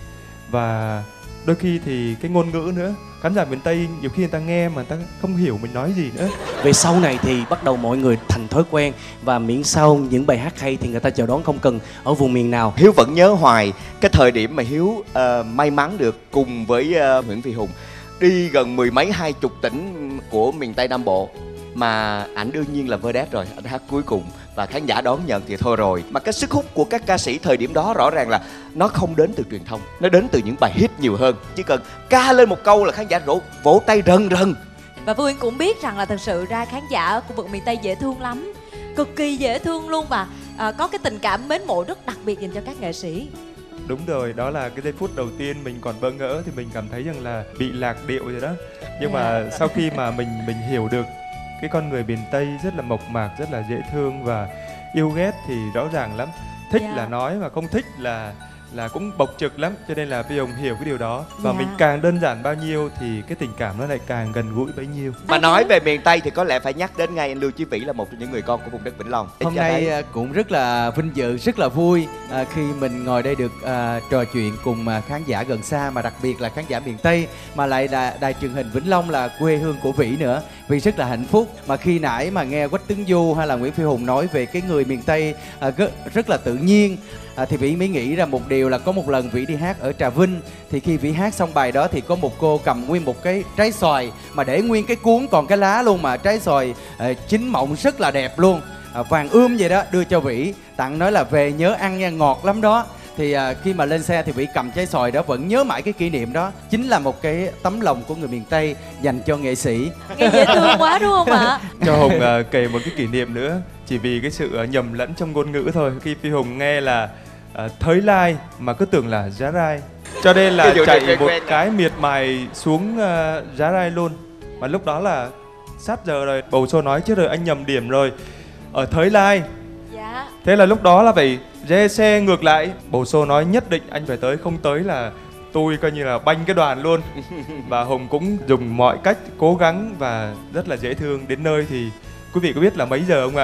Và đôi khi thì cái ngôn ngữ nữa, khán giả miền Tây nhiều khi người ta nghe mà người ta không hiểu mình nói gì nữa. Về sau này thì bắt đầu mọi người thành thói quen, và miễn sau những bài hát hay thì người ta chào đón không cần ở vùng miền nào. Hiếu vẫn nhớ hoài cái thời điểm mà Hiếu uh, may mắn được cùng với uh, Nguyễn Phi Hùng đi gần mười mấy hai chục tỉnh của miền Tây Nam Bộ. Mà ảnh đương nhiên là vedette rồi, anh hát cuối cùng và khán giả đón nhận thì thôi rồi. Mà cái sức hút của các ca sĩ thời điểm đó rõ ràng là nó không đến từ truyền thông, nó đến từ những bài hit nhiều hơn. Chỉ cần ca lên một câu là khán giả vỗ, vỗ tay rần rần. Và Phương Nguyên cũng biết rằng là thật sự ra khán giả ở khu vực miền Tây dễ thương lắm, cực kỳ dễ thương luôn, và à, có cái tình cảm mến mộ rất đặc biệt dành cho các nghệ sĩ. Đúng rồi, đó là cái giây phút đầu tiên mình còn bỡ ngỡ thì mình cảm thấy rằng là bị lạc điệu rồi đó. Nhưng mà sau khi mà mình mình hiểu được cái con người miền Tây rất là mộc mạc, rất là dễ thương và yêu ghét thì rõ ràng lắm. Thích yeah. là nói, mà không thích là là cũng bộc trực lắm. Cho nên là Phi Hùng hiểu cái điều đó. Và yeah. mình càng đơn giản bao nhiêu thì cái tình cảm nó lại càng gần gũi bấy nhiêu. Mà nói về miền Tây thì có lẽ phải nhắc đến ngay anh Lưu Chí Vĩ là một trong những người con của vùng đất Vĩnh Long. Hôm nay thấy. cũng rất là vinh dự, rất là vui à, khi mình ngồi đây được à, trò chuyện cùng à, khán giả gần xa, mà đặc biệt là khán giả miền Tây, mà lại là đài truyền hình Vĩnh Long là quê hương của Vĩ nữa. Vì rất là hạnh phúc. Mà khi nãy mà nghe Quách Tuấn Du hay là Nguyễn Phi Hùng nói về cái người miền Tây à, rất là tự nhiên, à, thì Vĩ mới nghĩ ra một điều là có một lần Vĩ đi hát ở Trà Vinh, thì khi Vĩ hát xong bài đó thì có một cô cầm nguyên một cái trái xoài mà để nguyên cái cuốn còn cái lá luôn, mà trái xoài à, chín mọng rất là đẹp luôn, à, vàng ươm vậy đó, đưa cho Vĩ tặng, nói là về nhớ ăn nha, ngọt lắm đó. Thì à, khi mà lên xe thì Vĩ cầm trái xoài đó vẫn nhớ mãi cái kỷ niệm đó. Chính là một cái tấm lòng của người miền Tây dành cho nghệ sĩ. Nghe dễ thương quá đúng không ạ? Cho Hùng à, kể một cái kỷ niệm nữa. Chỉ vì cái sự à, nhầm lẫn trong ngôn ngữ thôi. Khi Phi Hùng nghe là à, thới lai mà cứ tưởng là giá rai, cho nên là chạy một quen cái quen miệt mài xuống uh, giá rai luôn. Mà lúc đó là sát giờ rồi, bầu show nói chứ rồi anh nhầm điểm rồi, ở thới lai. Dạ. Thế là lúc đó là phải rê xe ngược lại. Bầu show nói nhất định anh phải tới, không tới là tôi coi như là banh cái đoàn luôn. Và Hùng cũng dùng mọi cách cố gắng và rất là dễ thương. Đến nơi thì quý vị có biết là mấy giờ không ạ?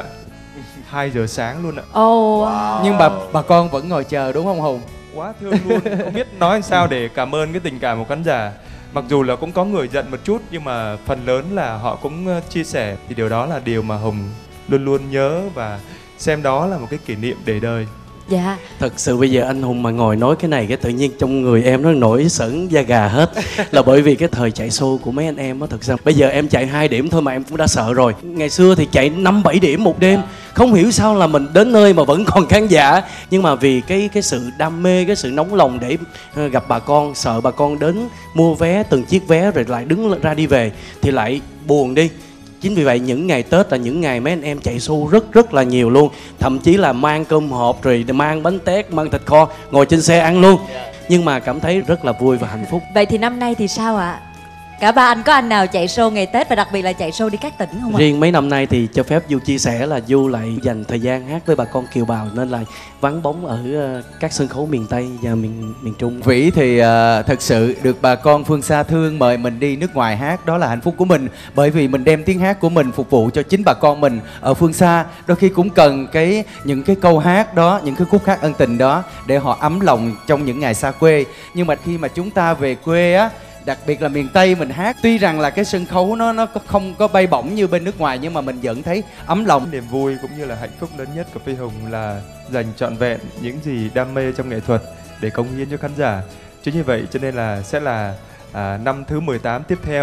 hai giờ sáng luôn ạ. Oh, wow. Nhưng bà bà con vẫn ngồi chờ đúng không Hùng? Quá thương luôn, không biết nói sao để cảm ơn cái tình cảm của khán giả. Mặc dù là cũng có người giận một chút, nhưng mà phần lớn là họ cũng chia sẻ. Thì điều đó là điều mà Hùng luôn luôn nhớ và xem đó là một cái kỷ niệm để đời. Dạ. Thật sự bây giờ anh Hùng mà ngồi nói cái này, cái tự nhiên trong người em nó nổi sởn da gà hết. Là bởi vì cái thời chạy show của mấy anh em á, thật ra bây giờ em chạy hai điểm thôi mà em cũng đã sợ rồi. Ngày xưa thì chạy năm bảy điểm một đêm. Không hiểu sao là mình đến nơi mà vẫn còn khán giả. Nhưng mà vì cái cái sự đam mê, cái sự nóng lòng để gặp bà con, sợ bà con đến mua vé, từng chiếc vé rồi lại đứng ra đi về thì lại buồn đi. Chính vì vậy những ngày Tết là những ngày mấy anh em chạy show rất rất là nhiều luôn. Thậm chí là mang cơm hộp rồi mang bánh tét, mang thịt kho, ngồi trên xe ăn luôn. Nhưng mà cảm thấy rất là vui và hạnh phúc. Vậy thì năm nay thì sao ạ? Cả ba anh có anh nào chạy show ngày Tết và đặc biệt là chạy show đi các tỉnh không ạ? Riêng mấy năm nay thì cho phép Du chia sẻ là Du lại dành thời gian hát với bà con kiều bào, nên là vắng bóng ở các sân khấu miền Tây và miền miền Trung. Vĩ thì uh, thật sự được bà con phương xa thương mời mình đi nước ngoài hát, đó là hạnh phúc của mình. Bởi vì mình đem tiếng hát của mình phục vụ cho chính bà con mình ở phương xa. Đôi khi cũng cần cái những cái câu hát đó, những cái khúc hát ân tình đó để họ ấm lòng trong những ngày xa quê. Nhưng mà khi mà chúng ta về quê á, đặc biệt là miền Tây mình hát, tuy rằng là cái sân khấu nó nó không có bay bổng như bên nước ngoài, nhưng mà mình vẫn thấy ấm lòng. Niềm vui cũng như là hạnh phúc lớn nhất của Phi Hùng là dành trọn vẹn những gì đam mê trong nghệ thuật để cống hiến cho khán giả. Chính như vậy cho nên là sẽ là à, năm thứ mười tám tiếp theo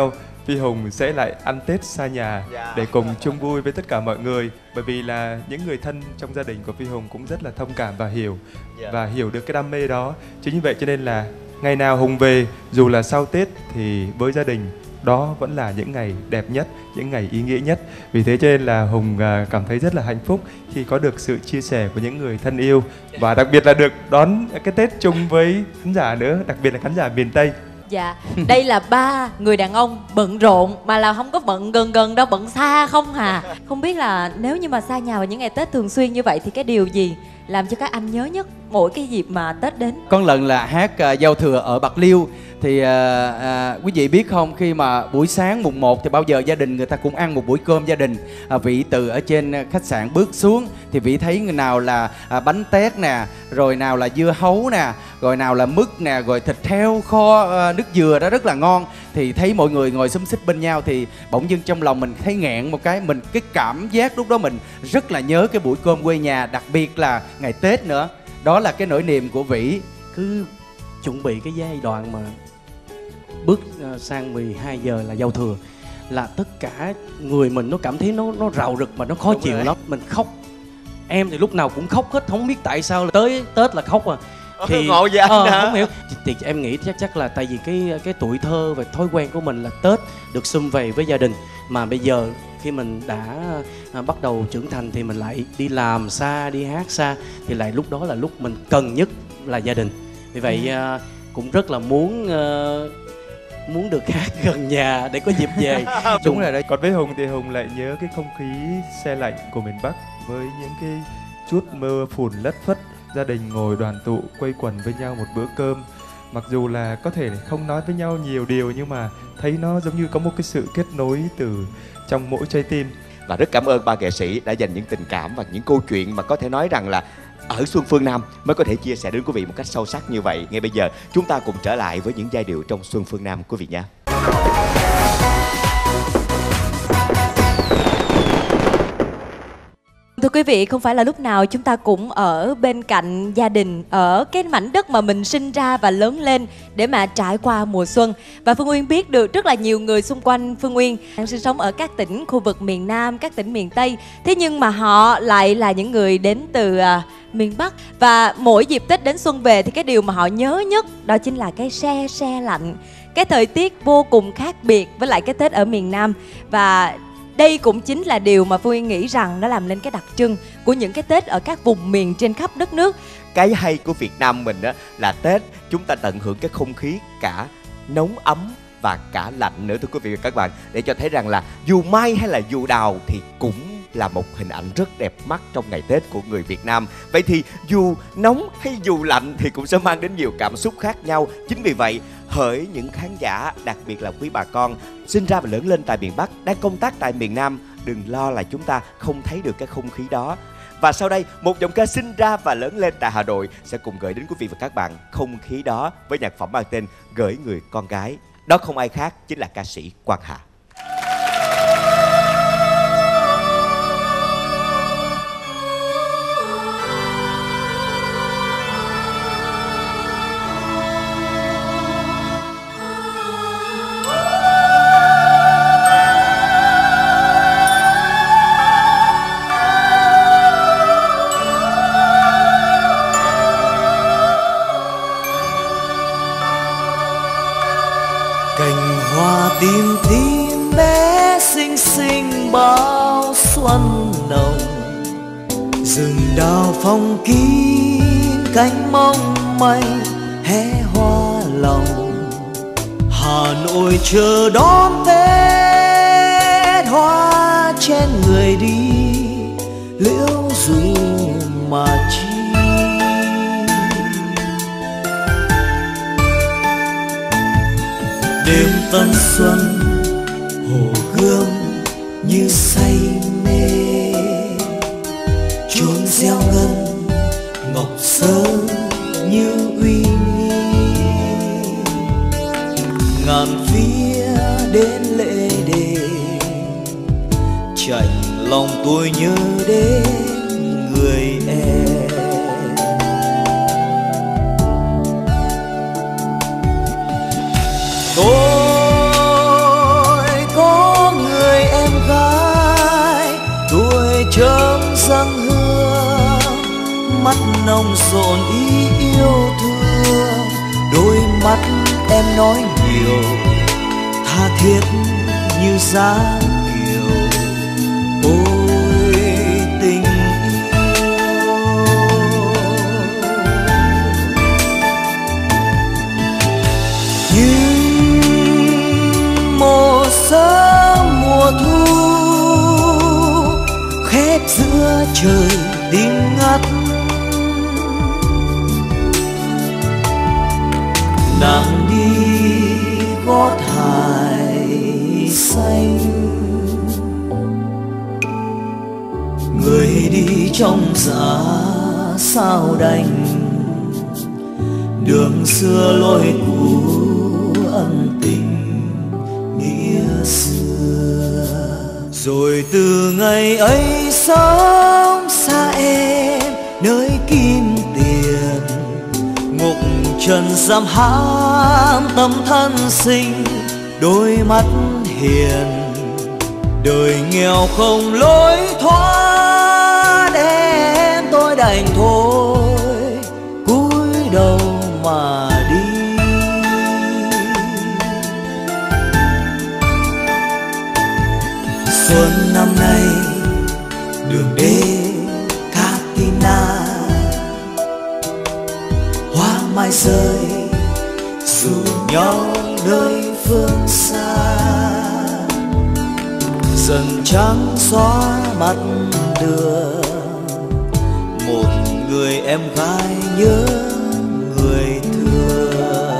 Phi Hùng sẽ lại ăn Tết xa nhà để cùng chung vui với tất cả mọi người. Bởi vì là những người thân trong gia đình của Phi Hùng cũng rất là thông cảm và hiểu và hiểu được cái đam mê đó. Chính vì vậy cho nên là ngày nào Hùng về, dù là sau Tết thì với gia đình đó vẫn là những ngày đẹp nhất, những ngày ý nghĩa nhất. Vì thế cho nên là Hùng cảm thấy rất là hạnh phúc khi có được sự chia sẻ của những người thân yêu, và đặc biệt là được đón cái Tết chung với khán giả nữa, đặc biệt là khán giả miền Tây. Dạ, đây là ba người đàn ông bận rộn, mà là không có bận gần gần đâu, bận xa không hà. Không biết là nếu như mà xa nhà vào những ngày Tết thường xuyên như vậy thì cái điều gì làm cho các anh nhớ nhất mỗi cái dịp mà Tết đến? Có lần là hát uh, giao thừa ở Bạc Liêu thì uh, uh, quý vị biết không, khi mà buổi sáng mùng một thì bao giờ gia đình người ta cũng ăn một buổi cơm gia đình. uh, Vĩ từ ở trên khách sạn bước xuống thì Vĩ thấy người nào là uh, bánh tét nè, rồi nào là dưa hấu nè, rồi nào là mứt nè, rồi thịt heo kho uh, nước dừa đó rất là ngon. Thì thấy mọi người ngồi xúm xít bên nhau thì bỗng dưng trong lòng mình thấy nghẹn một cái, mình cái cảm giác lúc đó mình rất là nhớ cái buổi cơm quê nhà, đặc biệt là ngày Tết nữa. Đó là cái nỗi niềm của Vĩ. Cứ chuẩn bị cái giai đoạn mà bước sang mười hai giờ là giao thừa là tất cả người mình nó cảm thấy nó nó rào rực mà nó khó Đúng chịu rồi. lắm. Mình khóc. Em thì lúc nào cũng khóc hết, không biết tại sao tới Tết là khóc à. Thì ngộ vậy anh ờ, hả? Không hiểu. Thì em nghĩ chắc chắc là tại vì cái cái tuổi thơ và thói quen của mình là Tết được sum vầy với gia đình, mà bây giờ khi mình đã à, bắt đầu trưởng thành thì mình lại đi làm xa, đi hát xa, thì lại lúc đó là lúc mình cần nhất là gia đình. Vì vậy à, cũng rất là muốn à, muốn được hát gần nhà để có dịp về. Đúng rồi đấy. Còn với Hùng thì Hùng lại nhớ cái không khí se lạnh của miền Bắc với những cái chút mưa phùn lất phất, gia đình ngồi đoàn tụ quây quần với nhau một bữa cơm. Mặc dù là có thể không nói với nhau nhiều điều nhưng mà thấy nó giống như có một cái sự kết nối từ trong mỗi trái tim. Và rất cảm ơn ba nghệ sĩ đã dành những tình cảm và những câu chuyện mà có thể nói rằng là ở Xuân Phương Nam mới có thể chia sẻ đến quý vị một cách sâu sắc như vậy. Ngay bây giờ chúng ta cùng trở lại với những giai điệu trong Xuân Phương Nam quý vị nhé. Thưa quý vị, không phải là lúc nào chúng ta cũng ở bên cạnh gia đình, ở cái mảnh đất mà mình sinh ra và lớn lên để mà trải qua mùa xuân. Và Phương Uyên biết được rất là nhiều người xung quanh Phương Uyên đang sinh sống ở các tỉnh khu vực miền Nam, các tỉnh miền Tây. Thế nhưng mà họ lại là những người đến từ uh, miền Bắc. Và mỗi dịp Tết đến xuân về thì cái điều mà họ nhớ nhất đó chính là cái se se lạnh, cái thời tiết vô cùng khác biệt với lại cái Tết ở miền Nam. Và đây cũng chính là điều mà Phương Uyên nghĩ rằng nó làm nên cái đặc trưng của những cái Tết ở các vùng miền trên khắp đất nước. Cái hay của Việt Nam mình á là Tết chúng ta tận hưởng cái không khí cả nóng ấm và cả lạnh nữa thưa quý vị và các bạn, để cho thấy rằng là dù mai hay là dù đào thì cũng là một hình ảnh rất đẹp mắt trong ngày Tết của người Việt Nam. Vậy thì dù nóng hay dù lạnh thì cũng sẽ mang đến nhiều cảm xúc khác nhau. Chính vì vậy, hỡi những khán giả, đặc biệt là quý bà con sinh ra và lớn lên tại miền Bắc, đang công tác tại miền Nam, đừng lo là chúng ta không thấy được cái không khí đó. Và sau đây, một giọng ca sinh ra và lớn lên tại Hà Nội sẽ cùng gửi đến quý vị và các bạn không khí đó với nhạc phẩm mang tên Gửi Người Con Gái. Đó không ai khác chính là ca sĩ Quang Hà. Tìm tìm bé xinh xinh bao xuân nồng, rừng đào phong kín cánh mong manh hé hoa lòng. Hà Nội chờ đón Tết, hoa trên người đi liễu dù mà chi. Đêm tân xuân hồ gươm như say mê, chốn gieo ngân ngọc sơn như uy nghi. Ngàn phía đến lễ đền, chạnh lòng tôi nhớ đến người em. Tôi chớm dâng hương, mắt nồng rộn ý yêu thương. Đôi mắt em nói nhiều, tha thiết như giá kiều. Ôi tình yêu, như một sớm mùa thu khép giữa trời tím ngắt. Nàng đi gót hải xanh, người đi trong giá sao đành. Đường xưa lối cũ ân tình nghĩa xưa. Rồi từ ngày ấy sống xa em nơi kim tiền, ngục trần giam hãm tâm thân sinh. Đôi mắt hiền đời nghèo không lối thoát, em tôi đành thôi cúi đầu mà đi. Xuân năm nay đường đê Katina, hoa mai rơi dù nhau nơi phương xa. Dần trắng xóa mắt đường, một người em gái nhớ người thương.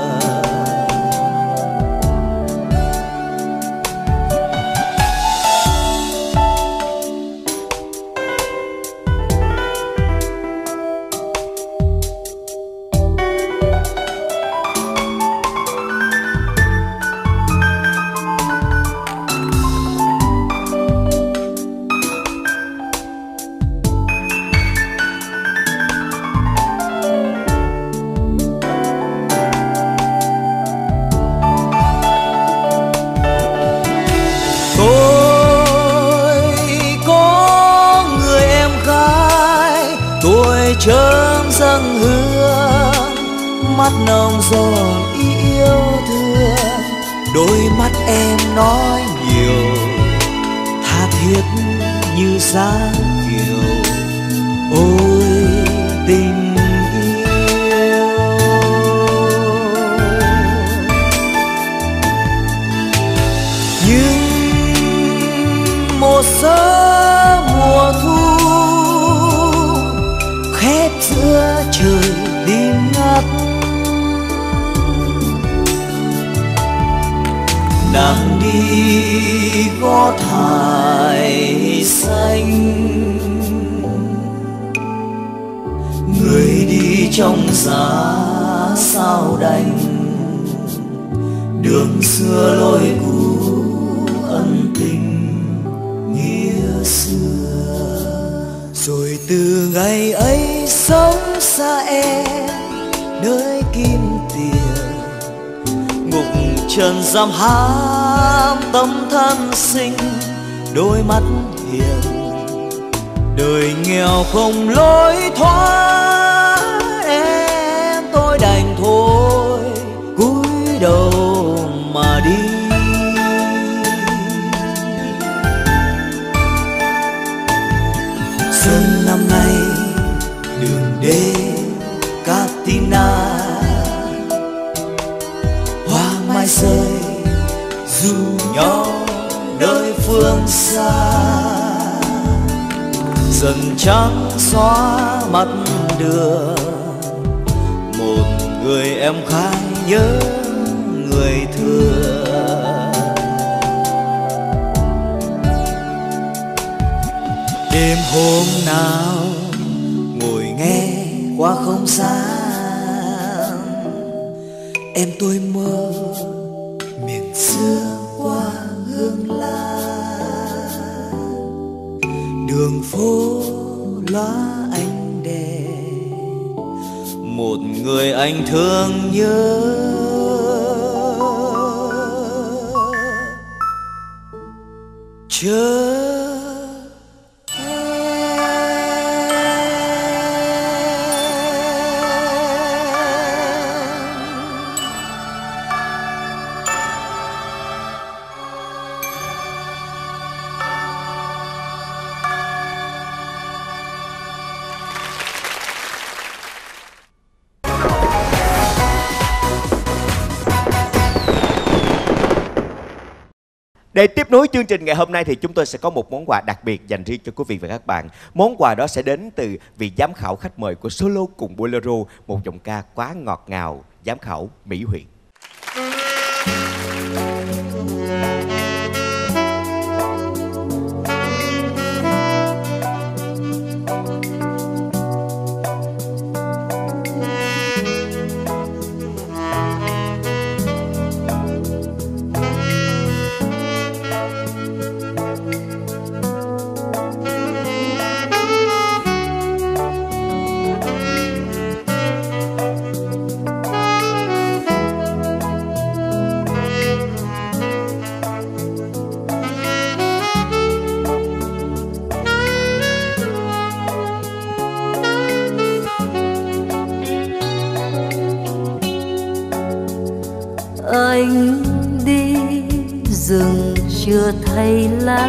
Chớm dâng hương, mắt nồng giòn yêu thương. Đôi mắt em nói nhiều, tha thiết như giá kiều. Ôi tình yêu, nhưng một sớm mùa thu khép giữa trời đêm ngắt. Nàng đi gót hải xanh, người đi trong giá sao đành. Đường xưa lối cũ ân tình nghĩa xưa. Rồi từ ngày ấy sống xa em nơi kim tiền, ngục trần giam hãm tâm thân sinh. Đôi mắt hiền đời nghèo không lối thoát, em tôi đành thôi cúi đầu mà đi. Xuân năm nay đường đê Katina, hoa mai rơi dù nhau nơi phương xa. Dần trắng xóa mắt đường, một người em khá nhớ người thương. Đêm hôm nào ngồi nghe qua không gian, em tôi mơ miền xưa qua hương lan. Đường phố lá anh đèn, một người anh thương nhớ. Chờ Để tiếp nối chương trình ngày hôm nay thì chúng tôi sẽ có một món quà đặc biệt dành riêng cho quý vị và các bạn. Món quà đó sẽ đến từ vị giám khảo khách mời của Solo cùng Bolero, một giọng ca quá ngọt ngào, giám khảo Mỹ Huyền. Anh đi rừng chưa thấy lá,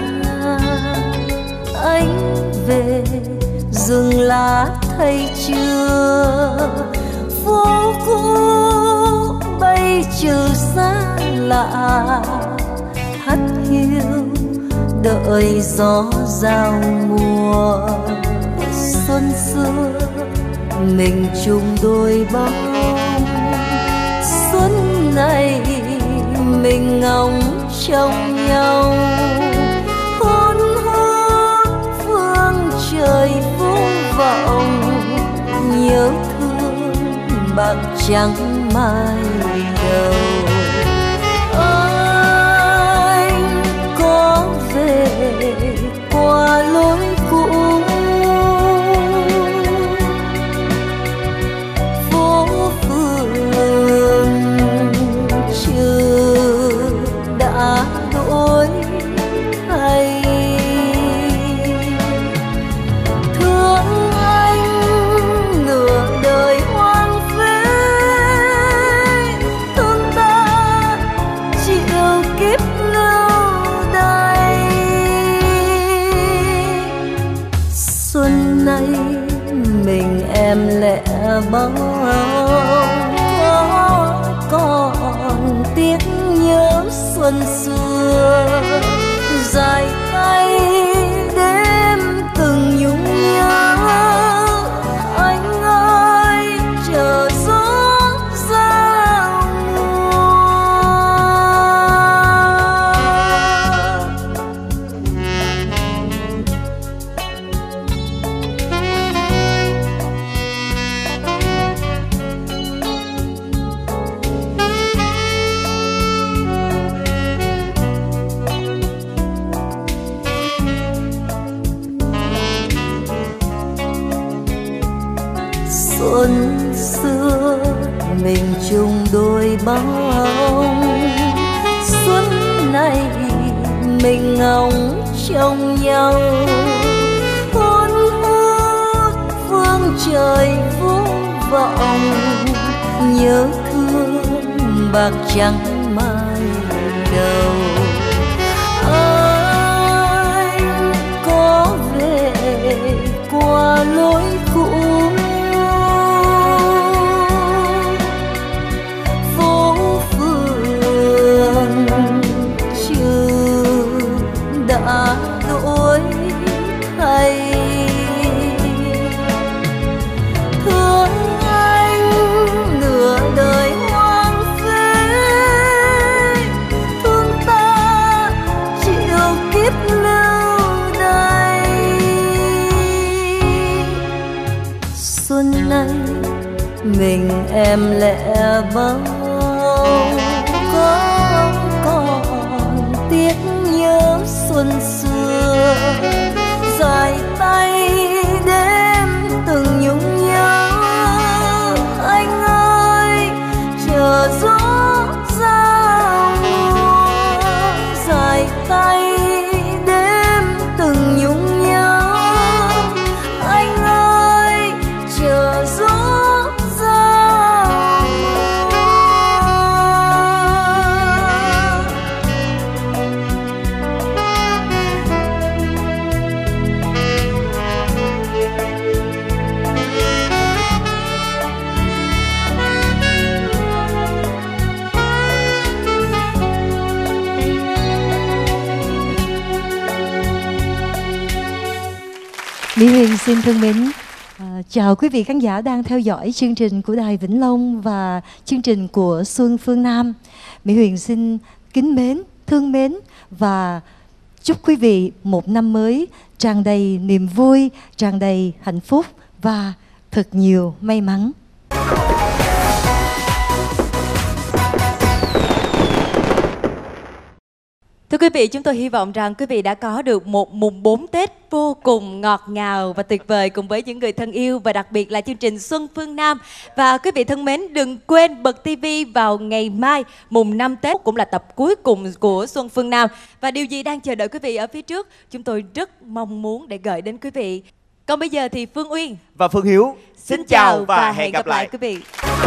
anh về rừng lá thấy chưa. Phố cũ bay trừ xa lạ, hắt hiu đợi gió giao mùa. Xuân xưa mình chung đôi bóng, xuân này mình ngóng trông nhau. Hôn hôn phương trời vô vọng, nhớ thương bạc trắng mai đầu. Anh có về qua lối cũ, phố phường chưa đã đổi thay. Thương anh nửa đời hoang phế, thương ta chịu kiếp lưu đày. Xuân nay mình em lẻ bóng, còn tiếc nhớ xuân xưa. Dài tay đêm từng nhung nhớ, anh ơi chờ gió giao mùa. Xuân xưa mình chung đôi bóng, xuân này mình ngóng trông nhau. Hôn hút phương trời vô vọng, nhớ thương bạc trắng mai đầu. Anh có về qua lối cũ, phố phường chưa đã đổi thay. Thương anh nửa đời hoang phế, thương ta chịu kiếp lưu đày. Xuân nay mình em lẻ bóng, có còn tiếc nhớ xuân xưa. Dài tay đêm từng nhung nhớ, anh ơi chờ gió giao mùa. Dài tay đêm từng nhung nhớ, anh ơi chờ gió giao mùa. Mỹ Huyền xin thân mến à, chào quý vị khán giả đang theo dõi chương trình của Đài Vĩnh Long và chương trình của Xuân Phương Nam. Mỹ Huyền xin kính mến, thương mến và chúc quý vị một năm mới tràn đầy niềm vui, tràn đầy hạnh phúc và thật nhiều may mắn. Thưa quý vị, chúng tôi hy vọng rằng quý vị đã có được một mùng bốn Tết vô cùng ngọt ngào và tuyệt vời cùng với những người thân yêu và đặc biệt là chương trình Xuân Phương Nam. Và quý vị thân mến, đừng quên bật ti vi vào ngày mai mùng năm Tết cũng là tập cuối cùng của Xuân Phương Nam. Và điều gì đang chờ đợi quý vị ở phía trước, chúng tôi rất mong muốn để gửi đến quý vị. Còn bây giờ thì Phương Uyên và Phương Hiếu xin, xin chào và, và hẹn gặp lại, lại quý vị.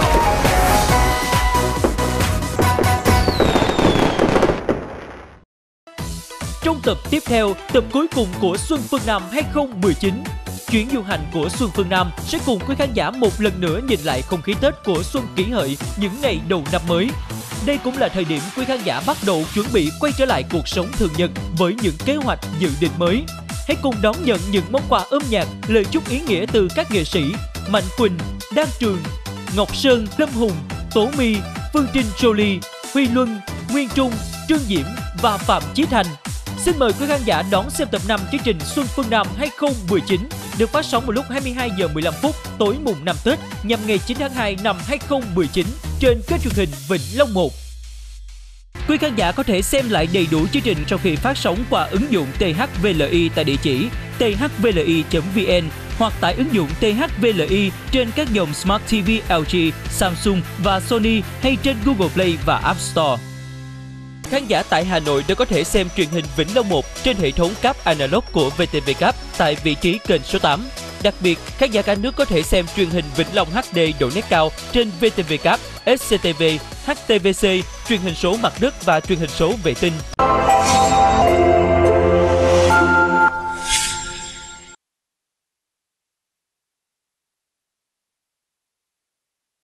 Trong tập tiếp theo, tập cuối cùng của Xuân Phương Nam hai không một chín, chuyến du hành của Xuân Phương Nam sẽ cùng quý khán giả một lần nữa nhìn lại không khí Tết của Xuân Kỷ Hợi những ngày đầu năm mới. Đây cũng là thời điểm quý khán giả bắt đầu chuẩn bị quay trở lại cuộc sống thường nhật với những kế hoạch dự định mới. Hãy cùng đón nhận những món quà âm nhạc, lời chúc ý nghĩa từ các nghệ sĩ Mạnh Quỳnh, Đan Trường, Ngọc Sơn, Lâm Hùng, Tố My, Phương Trinh Jolie, Huy Luân, Nguyên Trung, Trương Diễm và Phạm Chí Thành. Xin mời quý khán giả đón xem tập năm chương trình Xuân Phương Nam hai không một chín được phát sóng vào lúc hai mươi hai giờ mười lăm phút tối mùng năm Tết nhằm ngày chín tháng hai năm hai không một chín trên kênh truyền hình Vĩnh Long một. Quý khán giả có thể xem lại đầy đủ chương trình sau khi phát sóng qua ứng dụng tê hát vê lờ i tại địa chỉ t h v l i chấm v n hoặc tải ứng dụng tê hát vê lờ i trên các dòng Smart ti vi lờ giê, Samsung và Sony hay trên Google Play và App Store. Khán giả tại Hà Nội đã có thể xem truyền hình Vĩnh Long một trên hệ thống cáp analog của vê tê vê Cáp tại vị trí kênh số tám. Đặc biệt, khán giả cả nước có thể xem truyền hình Vĩnh Long hát đê độ nét cao trên vê tê vê Cáp, ét xê tê vê, hát tê vê xê, truyền hình số mặt đất và truyền hình số vệ tinh.